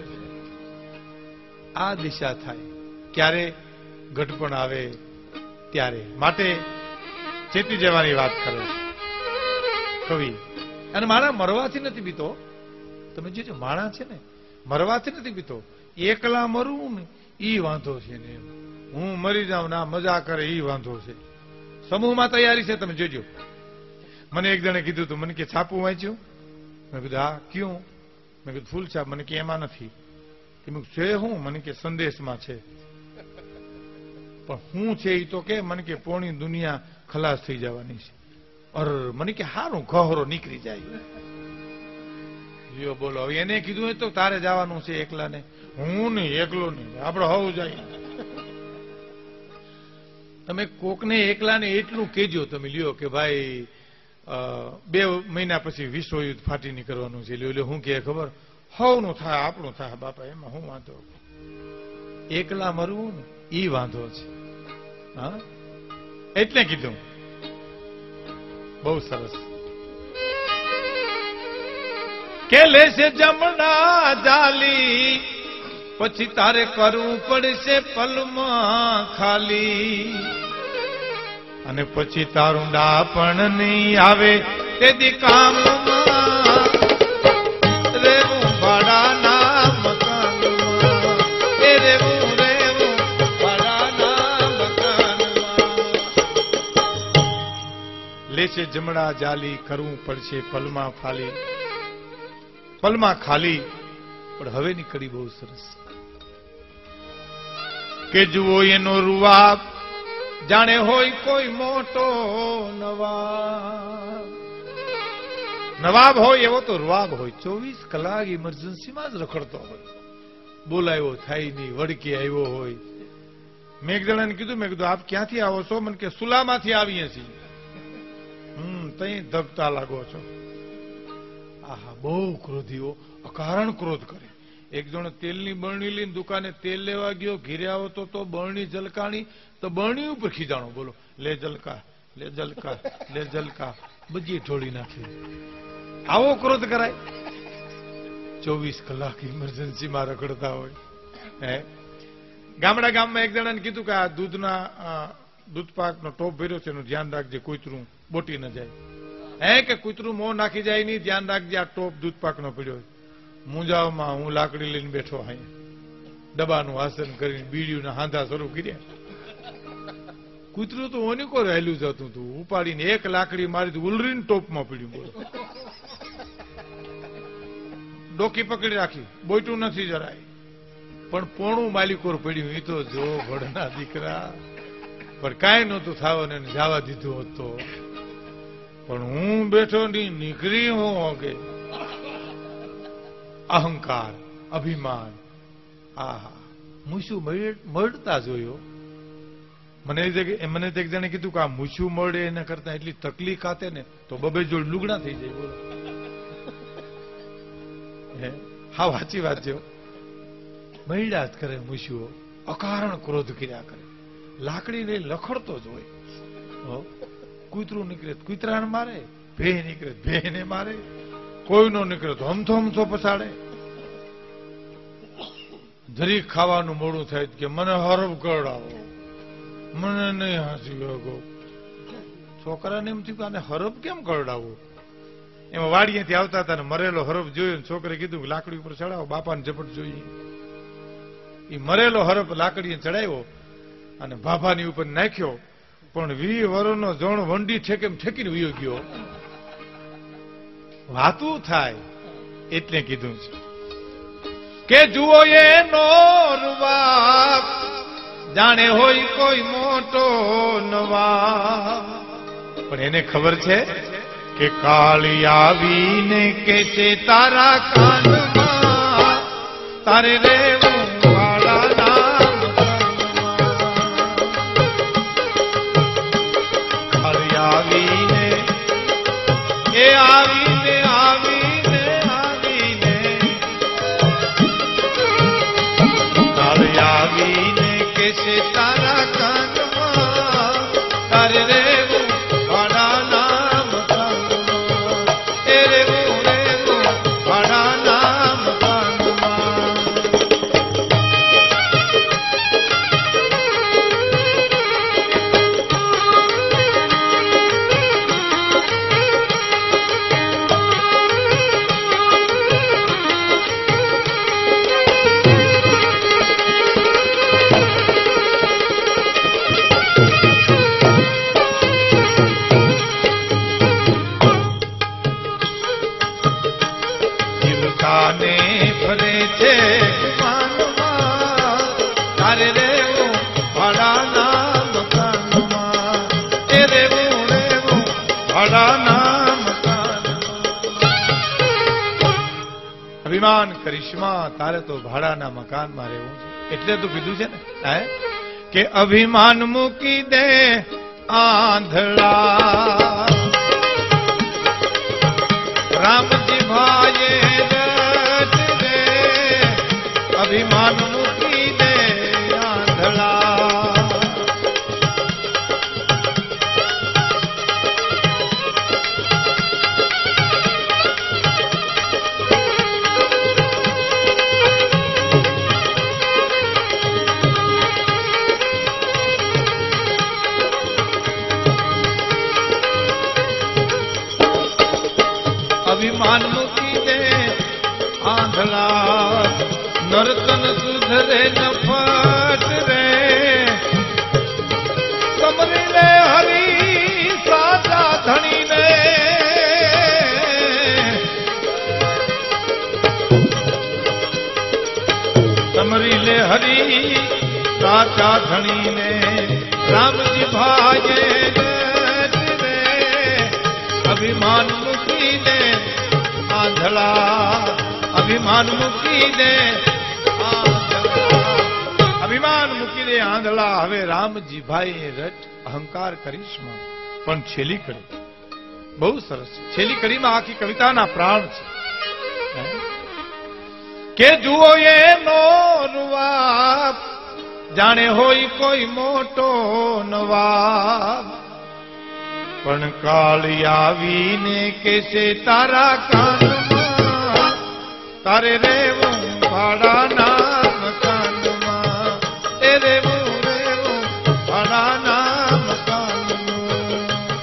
આ દિશા થાય ક્યારે? ઘટપણ આવે ત્યારે. માટે ચેતી જવાની વાત કરે કવિ. અને માણા મરવાથી નથી બીતો. તમે જોજો માણા છે ને મરવાથી નથી બીતો. એકલા મરવું ને ઈ વાંધો છે ને. હું મરી જાઉં ના મજા કરે ઈ વાંધો છે. સમૂહમાં તૈયારી છે. તમે જોજો મને એક જણે કીધું તું, મને કે છાપું વાંચ્યું? મેં કીધું હા. ક્યું? મેં કીધું ફૂલ છાપ. મને કે એમાં નથી. મેં છે હું? મને કે સંદેશમાં છે. પણ હું છે એ તો કે મને કે પોણી દુનિયા ખલાસ થઈ જવાની છે. અર મને કે હારું ઘહરો નીકળી જાય. લ્યો બોલો, હવે એને કીધું હોય તો તારે જવાનું છે એકલાને. હું નહીં, એકલો નહીં, આપડે હવ જાય. તમે કોકને એકલાને એટલું કેજો તમે લ્યો કે ભાઈ બે મહિના પછી વિશ્વ યુદ્ધ ફાટી નીકળવાનું છે. લ્યો હું કે ખબર, હવનું થાય આપણું થાય બાપા, એમાં હું વાંધો. એકલા મરવું ને ઈ વાંધો છે. હા, એટલે કીધું. બહુ સરસ. કે લેશે જમણા જાલી, પછી તારે કરવું પડશે પલમાં ખાલી, અને પછી તારું ડાપણ નહીં આવે તેથી કામમાં રેવું ભાડાના મકાનમાં, એ રેવું રેવું ભાડાના મકાનમાં. લેશે જમણા જાલી, કરવું પડશે પલમાં ખાલી, પલમાં ખાલી. પણ હવેની કડી બહુ સરસ. કે જુઓ એનો રૂવાબ, જાણે હોય કોઈ મોટો નવાબ. નવાબ હોય એવો તો રૂવાબ હોય. ચોવીસ કલાક ઇમરજન્સીમાં જ રખડતો હોય. બોલાયો થાય નહીં, વડકે આવ્યો હોય. મેં એક જણાને કીધું, મેં કીધું આપ ક્યાંથી આવો છો? મને કે સુલામાંથી આવીએ છીએ. હમ તઈ ધબતા લાગો છો. આહા, બહુ ક્રોધીઓ અકારણ ક્રોધ કરે. એક જણો તેલની બરણી લઈને દુકાને તેલ લેવા ગયો, ઘીરે આવતો તો બરણી જલકાણી, તો બરણી ઉપર ખીજાણો. બોલો, લે જલકા, લે જલકા, લે જલકા, બધી ઢોળી નાખી. આવો ક્રોધ કરાય? ચોવીસ કલાક ઇમરજન્સીમાં રખડતા હોય. હે, ગામડા ગામમાં એક જણાને કીધું કે આ દૂધના દૂધપાકનો ટોપ ભર્યો છે, એનું ધ્યાન રાખજે, કૂતરું બોટી ન જાય. હે, કે કૂતરું મોં નાખી જાય નહીં, ધ્યાન રાખજે, આ ટોપ દૂધપાકનો પીડ્યો. મુંજાવમાં હું લાકડી લઈને બેઠો, અહીંયા ડબ્બાનું આસન કરીને બીડીયું હાંધા શરૂ કર્યા. કૂતરું તો ઓની કો રહેલું જતું હતું, ઉપાડીને એક લાકડી મારી ઉલરીને ટોપમાં પીડ્યું. બોલો, ડોકી પકડી રાખી, બોયટું નથી જરાય, પણ પોણું માલિકોર પડ્યું. એ તો જો ભડના દીકરા, પણ કાંઈ નહોતું થવાનું, એને જવા દીધું હોત તો. પણ હું બેઠો ની નીકળી હું હોગે. અહંકાર, અભિમાન. આહા, મૂછું મળતા જોયો. મને મને એક જણે કીધું કે આ મૂછું મળે એના કરતા એટલી તકલીફ આતે ને તો બબે જોડ લુગડા થઈ જાય. બોલો, હા સાચી વાત છે. મૈડા જ કરે મૂછુઓ, અકારણ ક્રોધ કર્યા કરે. લાકડી લઈ લખડતો જ હોય. કૂતરું નીકળે કૂતરાને મારે, ભે નીકળે ભેને મારે, કોઈનો નીકળે તો હમથો હમથો પછાડે. જરીક ખાવાનું મોડું થાય કે મને હરફ કરડાવો, મને નહીં હાંસી ગયો. છોકરાને એમ થયું કે આને હરફ કેમ કરડાવો? એમાં વાડીએથી આવતા હતા ને મરેલો હરફ જોયો, છોકરે કીધું લાકડી ઉપર ચડાવો, બાપાને ઝપટ જોઈએ. એ મરેલો હરફ લાકડીએ ચડાવ્યો અને બાપાની ઉપર નાખ્યો, પણ વી વરોનો જણ વંડી ઠેકે ઠેકીને વયો ગયો. વાતું થાય એટલે કીધું છે કે જુઓ એનો રૂવાબ, જાણે હોય કોઈ મોટો નવાબ. પણ એને ખબર છે કે કાળી આવીને કે છે તારા કાનમાં, તારે રેવું વાળાના મકાનમાં. કાળી આવીને એ આવીને આવીને આવીને કાળી આવીને કે છે તારા કાનમાં, તારે રેવું વાળાના મકાનમાં, એ રેવું રેવું વાળાના મકાનમાં. અભિમાન કરિશ્મા તારે તો ભાડાના મકાનમાં રહેવું છે. એટલે તો કીધું છે ને હે કે અભિમાન મૂકી દે આંધળા રામજી ભાઈએ રચ દે અભિમાન મૂકી દે આંધળા. અભિમાન મૂકી દે આંધળા નરતન સુધરે નફટ રે સમરી લે હરી સાચા ધણીને સમરી લે હરી સાચા ધણીને રામજી ભાઈએ રે અભિમાન મૂકી દે આંધળા અભિમાન મૂકી દે આંધળા અભિમાન મૂકી દે આંધળા. હવે રામજી ભાઈ રટ અહંકાર કરીશ પણ છેલ્લી કડી બહુ સરસ છે. છેલ્લી કડીમાં આખી કવિતાના પ્રાણ છે કે જુઓ એનો રૂવાબ જાણે હોય કોઈ મોટો નવાબ પણ કાળી આવીને કેસે તારા કાનમાં તારે રેવું ભાડાના મકાનમાં એ રેવું રેવું ભાડાના મકાનમાં.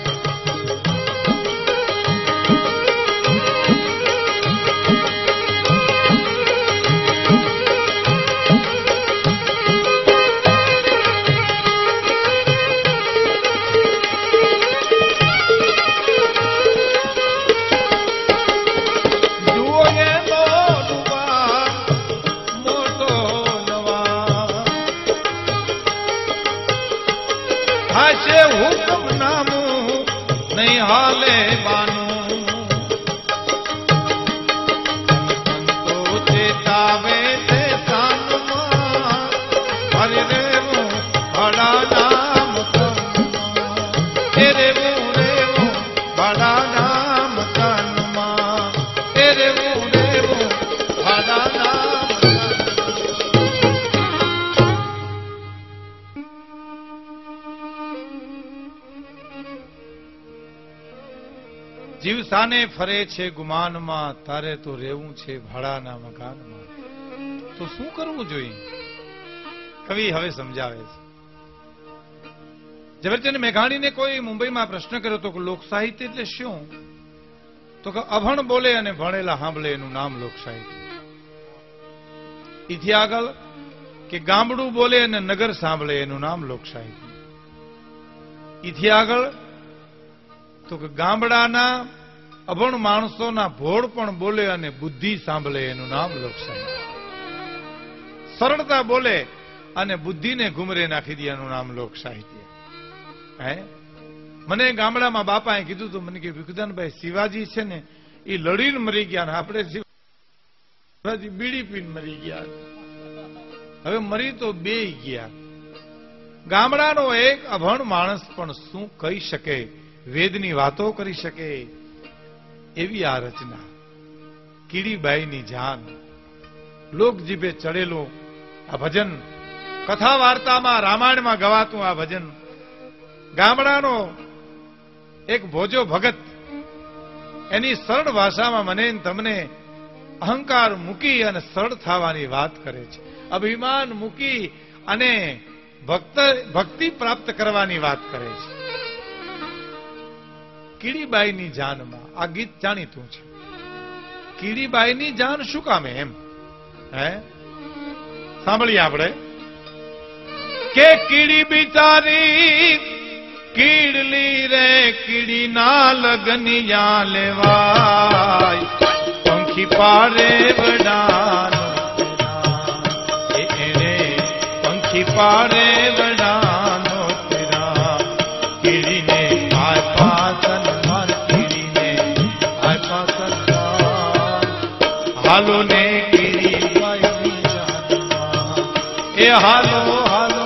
હુકમ નામું નહીં હાલે બાનું તો ચેતાવે છે સાનમાં હરે રેવું ભાડાના મકાનમાં એ રેવું રેવું ભાડાના મકાનમાં એ રેવું રેવું ભાડાના જીવ સાને ફરે છે ગુમાનમાં તારે તો રહેવું છે ભાડાના મકાનમાં. તો શું કરવું જોઈએ? કવિ હવે સમજાવે છે. ઝવેરચંદ મેઘાણીને કોઈ મુંબઈમાં પ્રશ્ન કર્યો તો કે લોક સાહિત્ય એટલે શું? તો કે અભણ બોલે અને ભણેલા સાંભળે એનું નામ લોક સાહિત્ય. એથી આગળ કે ગામડું બોલે અને નગર સાંભળે એનું નામ લોક સાહિત્ય. એથી આગળ તો કે ગામડાના અભણ માણસોના ભોળ પણ બોલે અને બુદ્ધિ સાંભળે એનું નામ લોક સાહિત્ય. સરળતા બોલે અને બુદ્ધિને ઘુમરે નાખી દે એનું નામ લોક સાહિત્ય. હે મને ગામડામાં બાપાએ કીધું તો મને કે વિકુદાનભાઈ શિવાજી છે ને એ લડીને મરી ગયા ને આપણે શિવાજી બીડી પીને મરી ગયા. હવે મરી તો બે ગયા. ગામડાનો એક અભણ માણસ પણ શું કહી શકે, વેદની વાતો કરી શકે એવી આ રચના. કીડીબાઈની જાન લોકજીભે ચડેલું આ ભજન, કથા વાર્તામાં રામાયણમાં ગવાતું આ ભજન, ગામડાનો એક ભોજો ભગત એની સરળ ભાષામાં મને તમને અહંકાર મૂકી અને સરળ થવાની વાત કરે છે. અભિમાન મૂકી અને ભક્ત ભક્તિ પ્રાપ્ત કરવાની વાત કરે છે. કીડીબાઈની જાનમાં આ ગીત જાણીતું છે. કીડીબાઈની જાન શું કામે એમ હે સાંભળીએ આપણે કે કીડી બિચારી કીડલી રે કીડી ના લગનિયા લેવાય પંખી પાડે વડાનો એને પંખી પાડે વડાનો તેરા કીડીને આય પાસન માર કીડીને આય પાસન હાલો ને હાલો હાલો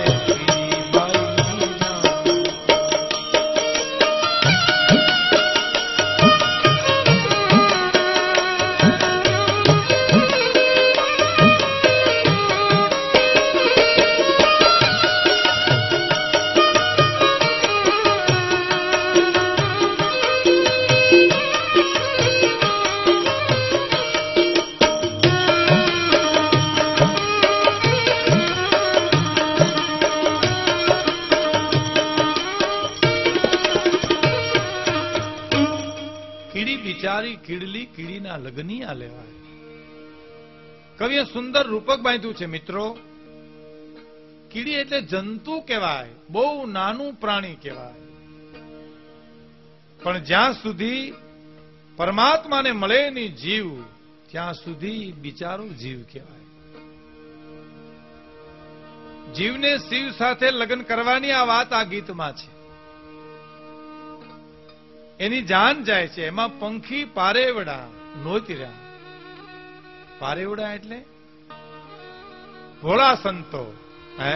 કીડલી કીડીના લગની આ લેવાય. કવિએ સુંદર રૂપક બાંધ્યું છે મિત્રો. કીડી એટલે જંતુ કહેવાય, બહુ નાનું પ્રાણી કહેવાય, પણ જ્યાં સુધી પરમાત્માને મળે ની જીવ ત્યાં સુધી બિચારો જીવ કહેવાય. જીવને શિવ સાથે લગ્ન કરવાની આ વાત આ ગીતમાં છે. એની જાન જાય છે. એમાં પંખી પારેવડા નોતર્યા. પારેવડા એટલે ભોળા સંતો. હે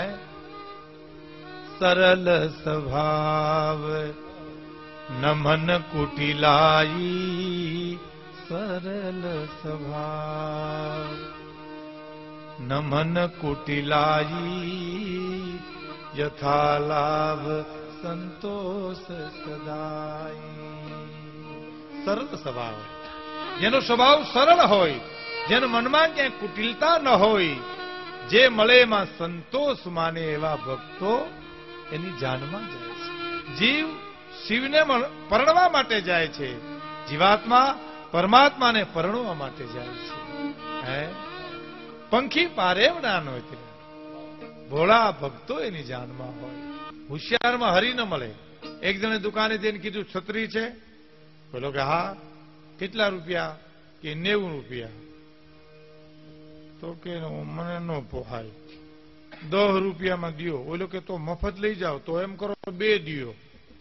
સરલ સ્વભાવ નમન કુટિલાઈ. સરલ સ્વભાવ નમન કુટિલાઈ. યથા લાભ સંતોષ સદાય. સરળ સ્વભાવ, જેનો સ્વભાવ સરળ હોય, જેનો મનમાં ક્યાંય કુટિલતા ન હોય, જે મળે એમાં સંતોષ માને એવા ભક્તો એની જાનમાં જાય છે. જીવ શિવને પરણવા માટે જાય છે, જીવાત્મા પરમાત્માને પરણવા માટે જાય છે. હે પંખી પારેવડા નો ભોળા ભક્તો એની જાનમાં હોય. હોશિયારમાં હરી ન મળે. એક જણે દુકાને જઈને કીધું છત્રી છે? બોલો કે હા. કેટલા રૂપિયા? કે નેવું રૂપિયા. તો કે મને ન પોહાય, દસ રૂપિયામાં દિયો. ઓલો કે તો મફત લઈ જાઓ. તો એમ કરો બે દિયો.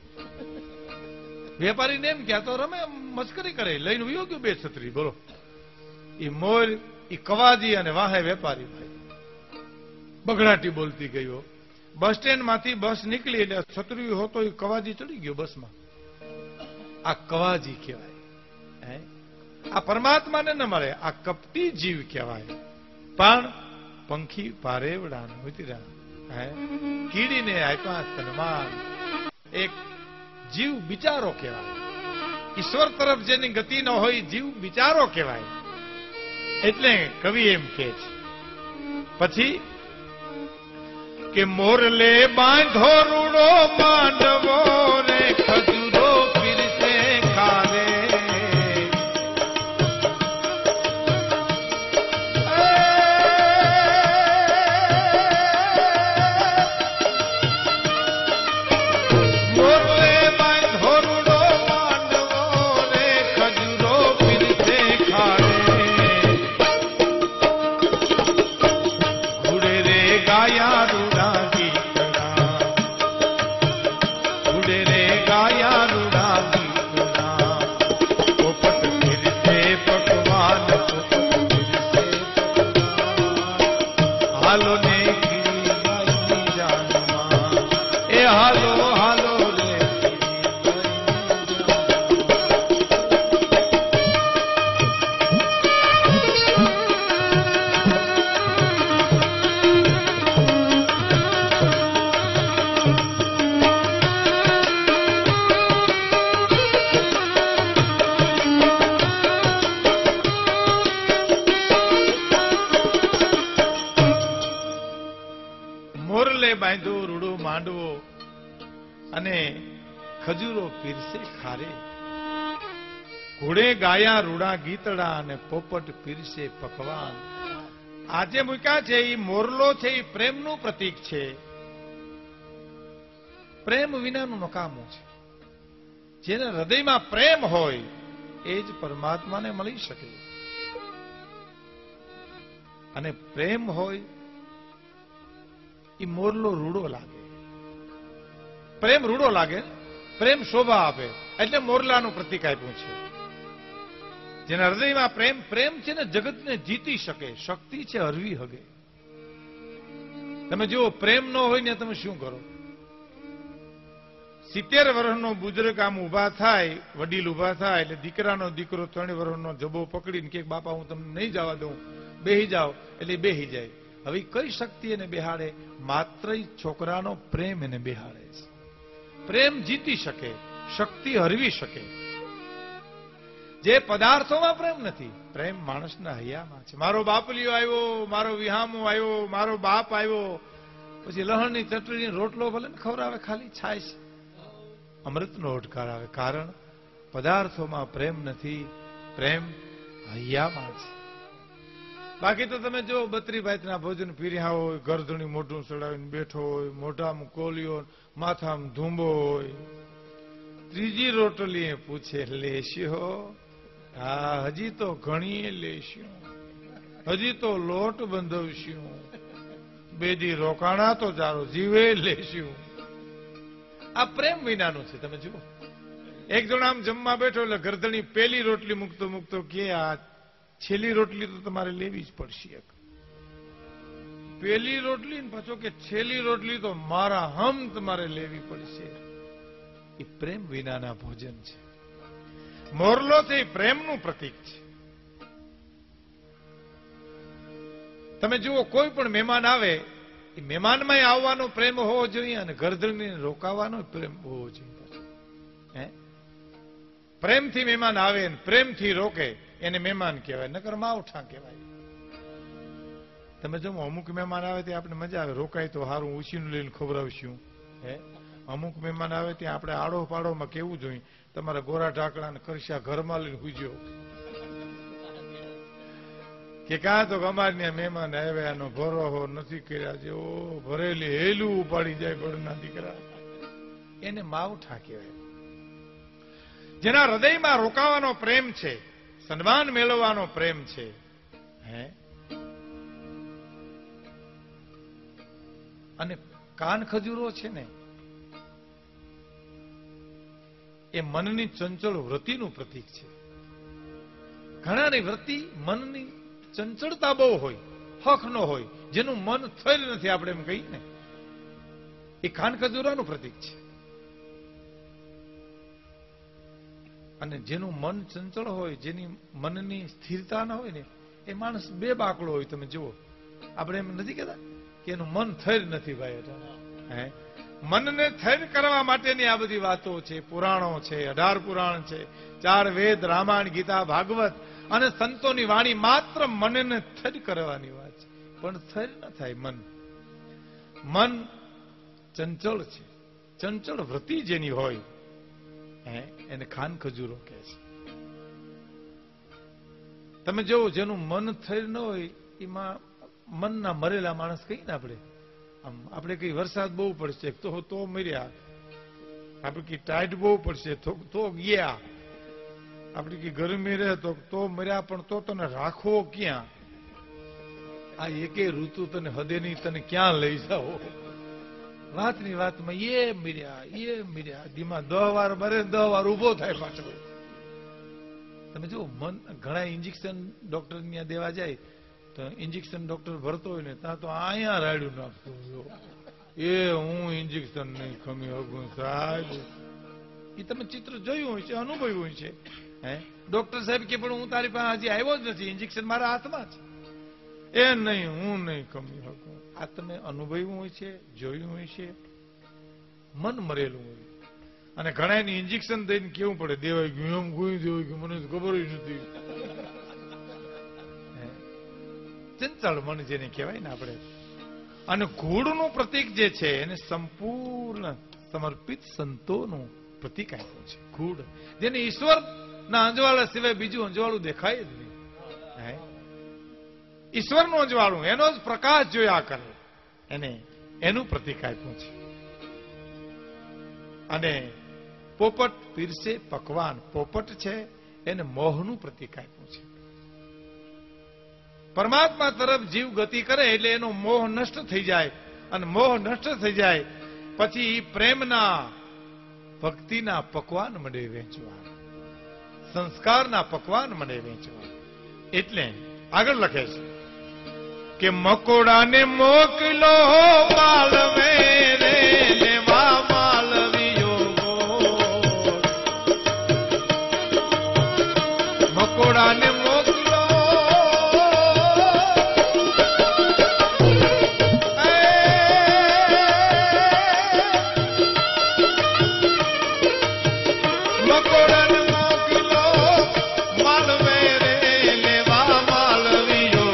વેપારીને એમ ક્યાં તો રમે મસ્કરી કરે, લઈને વયો ગયો બે છત્રી. બોલો એ મોર એ કવાજી અને વાહે વેપારી ભાઈ બગડાટી બોલતી ગયો. બસ સ્ટેન્ડ માંથી બસ નીકળી એટલે છત્રી હોતો એ કવાજી ચડી ગયો બસમાં. આ કવાજી કહેવાય. આ પરમાત્માને ન મળે, આ કપટી જીવ કહેવાય. પણ પંખી પારેવડા નોતર્યા. હે કીડીને આપ્યા સન્માન. એક જીવ બિચારો કહેવાય. ઈશ્વર તરફ જેની ગતિ ન હોય જીવ બિચારો કહેવાય. એટલે કવિ એમ કે છે પછી કે મોરલે બાંધો રૂડો માંડવો રે ખજૂરો પીરસે ખાવે. મોરલે બાંધો રૂડો માંડવો રે ખજૂરો પીરસે ખાવે. ઘુડે રે ગાયા બાંધો રૂડો માંડવો અને ખજૂરો પીરસે ખારે. ઘોડે ગાયા રૂડા ગીતડા અને પોપટ પીરસે પકવાન. આજે મૂક્યા છે એ મોરલો છે, એ પ્રેમનું પ્રતીક છે. પ્રેમ વિનાનું નકામું છે. જેના હૃદયમાં પ્રેમ હોય એ જ પરમાત્માને મળી શકે. અને પ્રેમ હોય એ મોરલો રૂડો લાગે. પ્રેમ રૂડો લાગે, પ્રેમ શોભા આપે, એટલે મોરલાનું પ્રતીક આપ્યું છે. જેના હૃદયમાં પ્રેમ પ્રેમ છે ને જગતને જીતી શકે, શક્તિ છે હરવી હગે. તમે જુઓ, પ્રેમ ન હોય ને તમે શું કરો? સિત્તેર વર્ષનો બુજુર્ગ આમ ઉભા થાય, વડીલ ઉભા થાય એટલે દીકરાનો દીકરો ત્રણ વર્ષનો જબો પકડીને કે બાપા હું તમને નહીં જવા દઉં, બેહી જાઓ, એટલે બેહી જાય. હવે કઈ શક્તિ એને બેહાડે? માત્ર છોકરાનો પ્રેમ એને બેહાડે છે. પ્રેમ જીતી શકે, શક્તિ હરવી શકે. જે પદાર્થોમાં પ્રેમ નથી, પ્રેમ માણસના હૈયામાં છે. મારો બાપલીઓ આવ્યો, મારો વિહામો આવ્યો, મારો બાપ આવ્યો, પછી લહણની ચટણી રોટલો ભલે ને ખવડાવે, ખાલી છાય છે, અમૃતનો ઓડકાર આવે. કારણ પદાર્થોમાં પ્રેમ નથી, પ્રેમ હૈયામાં છે. બાકી તો તમે જો બત્રી ભાઈના ભોજન પીર્યા હોય, ગરદણી મોઢું ચડાવીને બેઠો હોય, મોઢામાં કોલિયો, માથામાં ધૂંબો હોય, ત્રીજી રોટલી પૂછે લેશ્યો? હા, હજી તો ઘણી લેશ્યું, હજી તો લોટ બંધવશું, બેદી રોકાણા તો ચાલો જીવે લેશ્યું. આ પ્રેમ વિનાનું છે. તમે જુઓ, એક જણ આમ જમવા બેઠો એટલે ગરદણી પેલી રોટલી મૂકતો મૂકતો કે આ છેલ્લી રોટલી તો તમારે લેવી જ પડશે. પેલી રોટલી પાછો કે છેલ્લી રોટલી તો મારા હમ તમારે લેવી પડશે. એ પ્રેમ વિનાના ભોજન છે. મોરલો છે એ પ્રેમનું પ્રતીક છે. તમે જુઓ, કોઈ પણ મહેમાન આવે, એ મહેમાનમાં આવવાનો પ્રેમ હોવો જોઈએ અને ગરદણીને રોકાવાનો પ્રેમ હોવો જોઈએ. હે, પ્રેમથી મહેમાન આવે ને પ્રેમથી રોકે એને મહેમાન કહેવાય, નકર માવઠા કહેવાય. તમે જો અમુક મહેમાન આવે ત્યાં આપણે મજા આવે, રોકાય તો સારું, ઉછીનું લઈને ખવડાવશું. હે, અમુક મહેમાન આવે ત્યાં આપણે આડો પાડોમાં કેવું જોઈએ, તમારા ગોરા ઢાકડા ને કરશા ઘરમાં લઈને હુજ્યો કે કાં તો અમારી મહેમાન આવ્યા એનો ભરોહો નથી કર્યા, જે ઓ ભરેલી હેલું ઉપાડી જાય બળના દીકરા, એને માવઠા કહેવાય. જેના હૃદયમાં રોકાવાનો પ્રેમ છે, સન્માન મેળવવાનો પ્રેમ છે, હે, અને કાન ખજૂરો છે ને એ મનની ચંચળ વૃત્તિનું પ્રતીક છે. ઘણાની વૃત્તિ મનની ચંચળતા બહુ હોય, હક નો હોય, જેનું મન થયેલ નથી, આપણે એમ કહીએ ને, એ કાન ખજૂરાનું પ્રતીક છે. અને જેનું મન ચંચળ હોય, જેની મનની સ્થિરતા ના હોય ને, એ માણસ બે બાકડો હોય. તમે જુઓ, આપણે એમ નથી કહેતા કે એનું મન થયેલ નથી ભાઈ. હે, મનને થયેલ કરવા માટેની આ બધી વાતો છે, પુરાણો છે, અઢાર પુરાણ છે, ચાર વેદ, રામાયણ, ગીતા, ભાગવત અને સંતોની વાણી માત્ર મનને થયેલ કરવાની વાત છે. પણ થયેલ ન થાય. મન મન ચંચળ છે. ચંચળ વૃત્તિ જેની હોય એને ખાન ખજૂરો કહે છે. તમે જોવો, જેનું મન થયેલ ન હોય એમાં મનના મરેલા માણસ કહીએ ને આપણે, આમ આપણે કઈ વરસાદ બહુ પડશે તો તો મર્યા, આપણે કઈ ટાઈટ બહુ પડશે તો તો ગયા, આપણે કઈ ગરમી રહે તો તો મર્યા, પણ તો તને રાખવો ક્યાં? આ એકે ઋતુ તને હદે નહીં, તને ક્યાં લઈ જાઓ? વાતની વાતમાં એ મર્યા એ મર્યા, દીમાં દહ વાર મરે, દહ વાર ઉભો થાય પાછો. તમે જો, મન ઘણા ઇન્જેક્શન ડોક્ટર ત્યાં દેવા જાય તો ઇન્જેક્શન ડોક્ટર ભરતો હોય ને ત્યાં તો અહીંયા રાડ્યું નાખતું, એ હું ઇન્જેક્શન નહીં ખમી હગું સાહેબ. એ તમે ચિત્ર જોયું હોય છે, અનુભવ્યું હોય છે. હે, ડોક્ટર સાહેબ કે પણ હું તારી પાસે હજી આવ્યો જ નથી, ઇન્જેક્શન મારા હાથમાં છે. એ નહીં, હું નહીં ખમી હગું. આ તમે અનુભવ્યું હોય છે, જોયું હોય છે, મન મરેલું હોય. અને ઘણા ને ઇન્જેક્શન દઈને કેવું પડે, દેવાય ગયું એમ ગોઈ દેવાય ગયું, મને ખબર જ નથી. ચંચળ મન જેને કહેવાય ને આપણે. અને ઘોડનું પ્રતીક જે છે એને સંપૂર્ણ સમર્પિત સંતોનું પ્રતીક આપ્યું છે. ઘોડ જેને ઈશ્વર ના અંજવાળા સિવાય બીજું અંજવાળું દેખાય જ નહીં. ઈશ્વરનું અંજવાળું, એનો જ પ્રકાશ જોયા કરે, એને એનું પ્રતીક આપ્યું છે. અને પોપટ પીરસે પકવાન, પોપટ છે એને મોહનું પ્રતીક આપ્યું છે. પરમાત્મા તરફ જીવ ગતિ કરે એટલે એનો મોહ નષ્ટ થઈ જાય, અને મોહ નષ્ટ થઈ જાય પછી પ્રેમના, ભક્તિના પકવાન મળે વેચવા, સંસ્કારના પકવાન મળે વેચવા. એટલે આગળ લખે છે કે મકોડાને મોકલો માલવે રે લેવા માલવીયો મકોડાને મોકલો મકોડાને મોકલો માલવે રે લેવા માલવીયો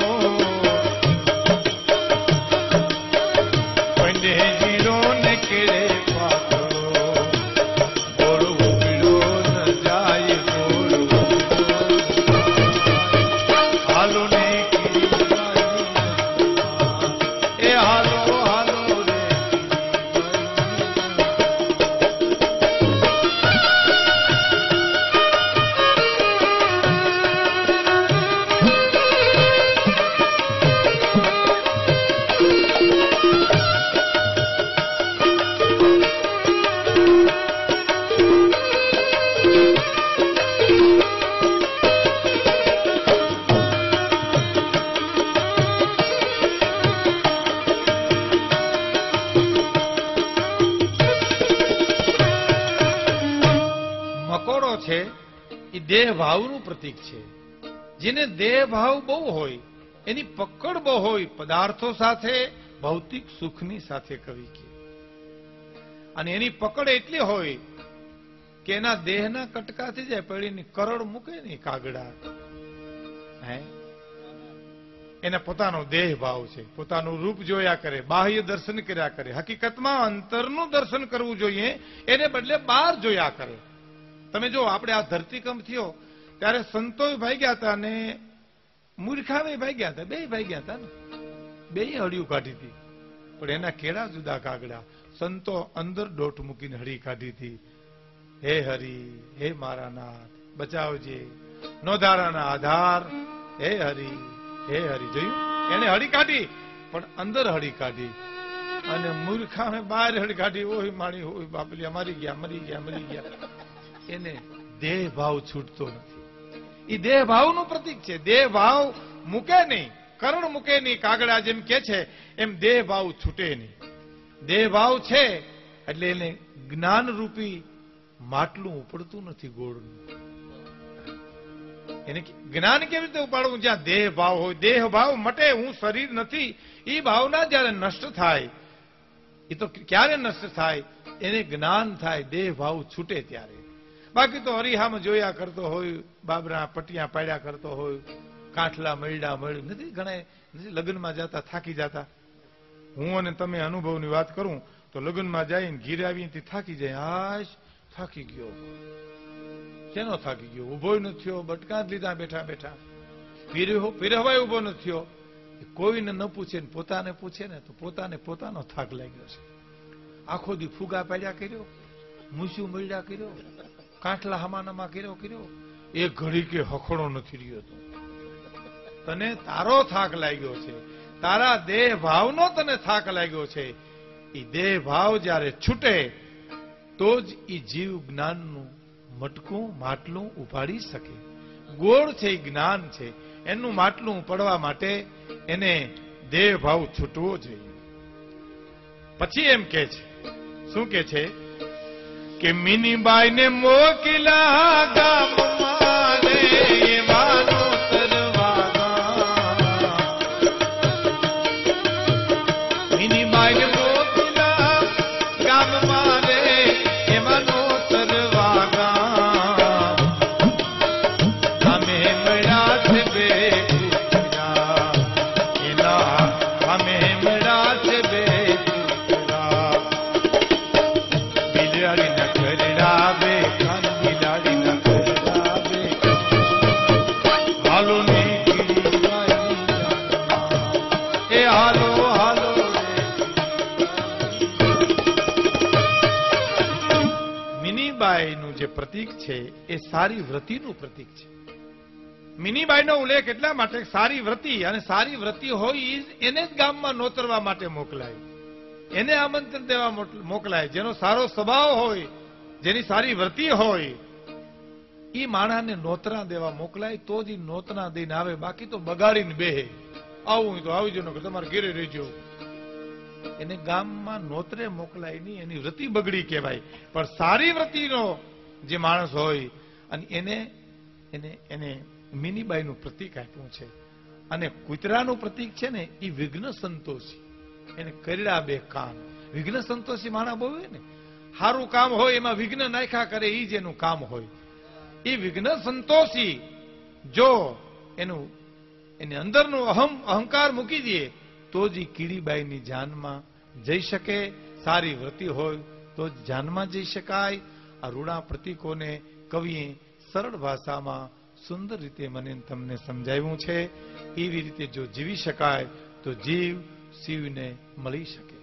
પંડે જીરો ને કેરે પાતળો ગોળ ઉગડો ન જાય ગોળ હાલો ને એ હાલો હાલો રે મકોડો છે એ દેહ ભાવનું પ્રતીક છે. જેને દેહ ભાવ બહુ હોય, એની પકડ બહુ હોય પદાર્થો સાથે, ભૌતિક સુખની સાથે કવિ કે, અને એની પકડ એટલી હોય કે એના દેહના કટકાથી જાય પડીની કરોડ મૂકે ને કાગડા, હે એને પોતાનો દેહ ભાવ છે, પોતાનું રૂપ જોયા કરે, બાહ્ય દર્શન કર્યા કરે. હકીકતમાં અંતરનું દર્શન કરવું જોઈએ, એને બદલે બહાર જોયા કરે. તમે જો આપણે આ ધરતીકંપ થયો ત્યારે સંતોય ભાગ્યા હતા અને મૂર્ખાવે ભાગ્યા હતા, બે ભાગ્યા હતા ને, બે હળિયું કાઢી હતી, પણ એના કેળા જુદા કાગડા. સંતો અંદર દોટ મૂકીને હળી કાઢી હતી. હે હરી, હે મારા નાથ બચાવજે, નોધારાના આધાર, હે હરી, હે હરી. જોયું, એને હળી કાઢી પણ અંદર હળી કાઢી, અને મૂર્ખાવે બહાર હળી કાઢી. ઓય માણી, ઓય બાપલી, મરી ગયા, મરી ગયા, મરી ગયા. એને દેહ ભાવ છૂટતો નથી. એ દેહ ભાવનું પ્રતીક છે. દેહ ભાવ મૂકે નહીં, કરણ મૂકે નહીં. કાગડા જેમ કે છે એમ દેહ ભાવ છૂટે નહીં. દેહ ભાવ છે એટલે એને જ્ઞાન રૂપી માટલું ઉપડતું નથી ગોળનું. એને જ્ઞાન કેવી રીતે ઉપાડવું? જ્યાં દેહ ભાવ હોય. દેહ ભાવ મટે, હું શરીર નથી, એ ભાવના જયારે નષ્ટ થાય, એ તો ક્યારે નષ્ટ થાય? એને જ્ઞાન થાય, દેહ ભાવ છૂટે ત્યારે. બાકી તો હરિહામાં જોયા કરતો હોય, બાબરા પટિયા પાડ્યા કરતો હોય, કાંઠલા મૈડા મળ્યું નથી. ઘણા લગ્નમાં જતા થાકી જતા. હું અને તમે અનુભવની વાત કરું તો લગ્નમાં જઈને ઘીરે આવીને થાકી જાય. હાશ, થાકી ગયો. શેનો થાકી ગયો? ઉભો નથી થયો, બટકા જ લીધા બેઠા બેઠા. પીરહવાય ઉભો નથી થયો. કોઈને ન પૂછે ને પોતાને પૂછે ને તો પોતાને પોતાનો થાક લાગ્યો છે. આખો દી ફુગા પાડ્યા કર્યો, મૂસ્યું મળ્યા કર્યો, કાંઠલા હમાનામાં કર્યો કર્યો એ ઘડી કે હખડો નથી રહ્યો. તું તને તારો થાક લાગ્યો છે, તારા દેહ ભાવનો તને થાક લાગ્યો છે. એ દેહ ભાવ જયારે છૂટે તો જ એ જીવ જ્ઞાનનું મટકું માટલું ઉપાડી શકે. ગોળ છે એ જ્ઞાન છે, એનું માટલું પડવા માટે એને દેહ ભાવ છૂટવો જોઈએ. પછી એમ કે છે, શું કે છે કે મીનીબાઈ ને મોકલા ગામમાં રે એવાનો તરવાગા. મીનીબાઈ ને મોકલા ગામમાં રે એવાનો તરવાગા. અમે મળ્યા છે બે કુતરા, એના અમે મળ્યા છે બે કુતરા. બિલાડી ના કરડાવે, કાન બિલાડી ના કરડાવે. હાલો ને એ હાલો હાલો. મીનીબાઈ નું જે પ્રતીક છે એ સારી વ્રતિનું પ્રતીક છે. મીનીબાઈ નો ઉલ્લેખ એટલા માટે, સારી વ્રતિ, અને સારી વ્રતિ હોય એને જ ગામમાં નોતરવા માટે મોકલાય, એને આમંત્રણ દેવા મોકલાય. જેનો સારો સ્વભાવ હોય, જેની સારી વ્રતિ હોય, એ માણાને નોતરા દેવા મોકલાય તો જ નોતરા દઈને આવે. બાકી તો બગાડીને બેહે. આવું તો આવી જજો, તમારે ઘેરે રહેજો. એને ગામમાં નોતરે મોકલાય નહીં, એની વૃત્તિ બગડી કહેવાય. પણ સારી વૃત્તિનો જે માણસ હોય અને એને એને એને મીનીબાઈનું પ્રતીક આપ્યું છે. અને કૂતરાનું પ્રતીક છે ને એ વિઘ્ન સંતોષી, એને કરડા બે કામ. વિઘ્ન સંતોષી માણા બહુ હોય ને, સારું કામ હોય એમાં વિઘ્ન નાખ્યા કરે, એ જ એનું કામ હોય. એ વિઘ્ન સંતોષી જો એનું એની અંદરનું અહમ અહંકાર મૂકી દે તો જ કીડીબાઈની જાનમાં જઈ શકે. સારી વૃત્તિ હોય તો જ જાનમાં જઈ શકાય. આ રૂડા પ્રતીકોને કવિએ સરળ ભાષામાં સુંદર રીતે મને તમને સમજાવ્યું છે. એવી રીતે જો જીવી શકાય તો જીવ શિવને મળી શકે.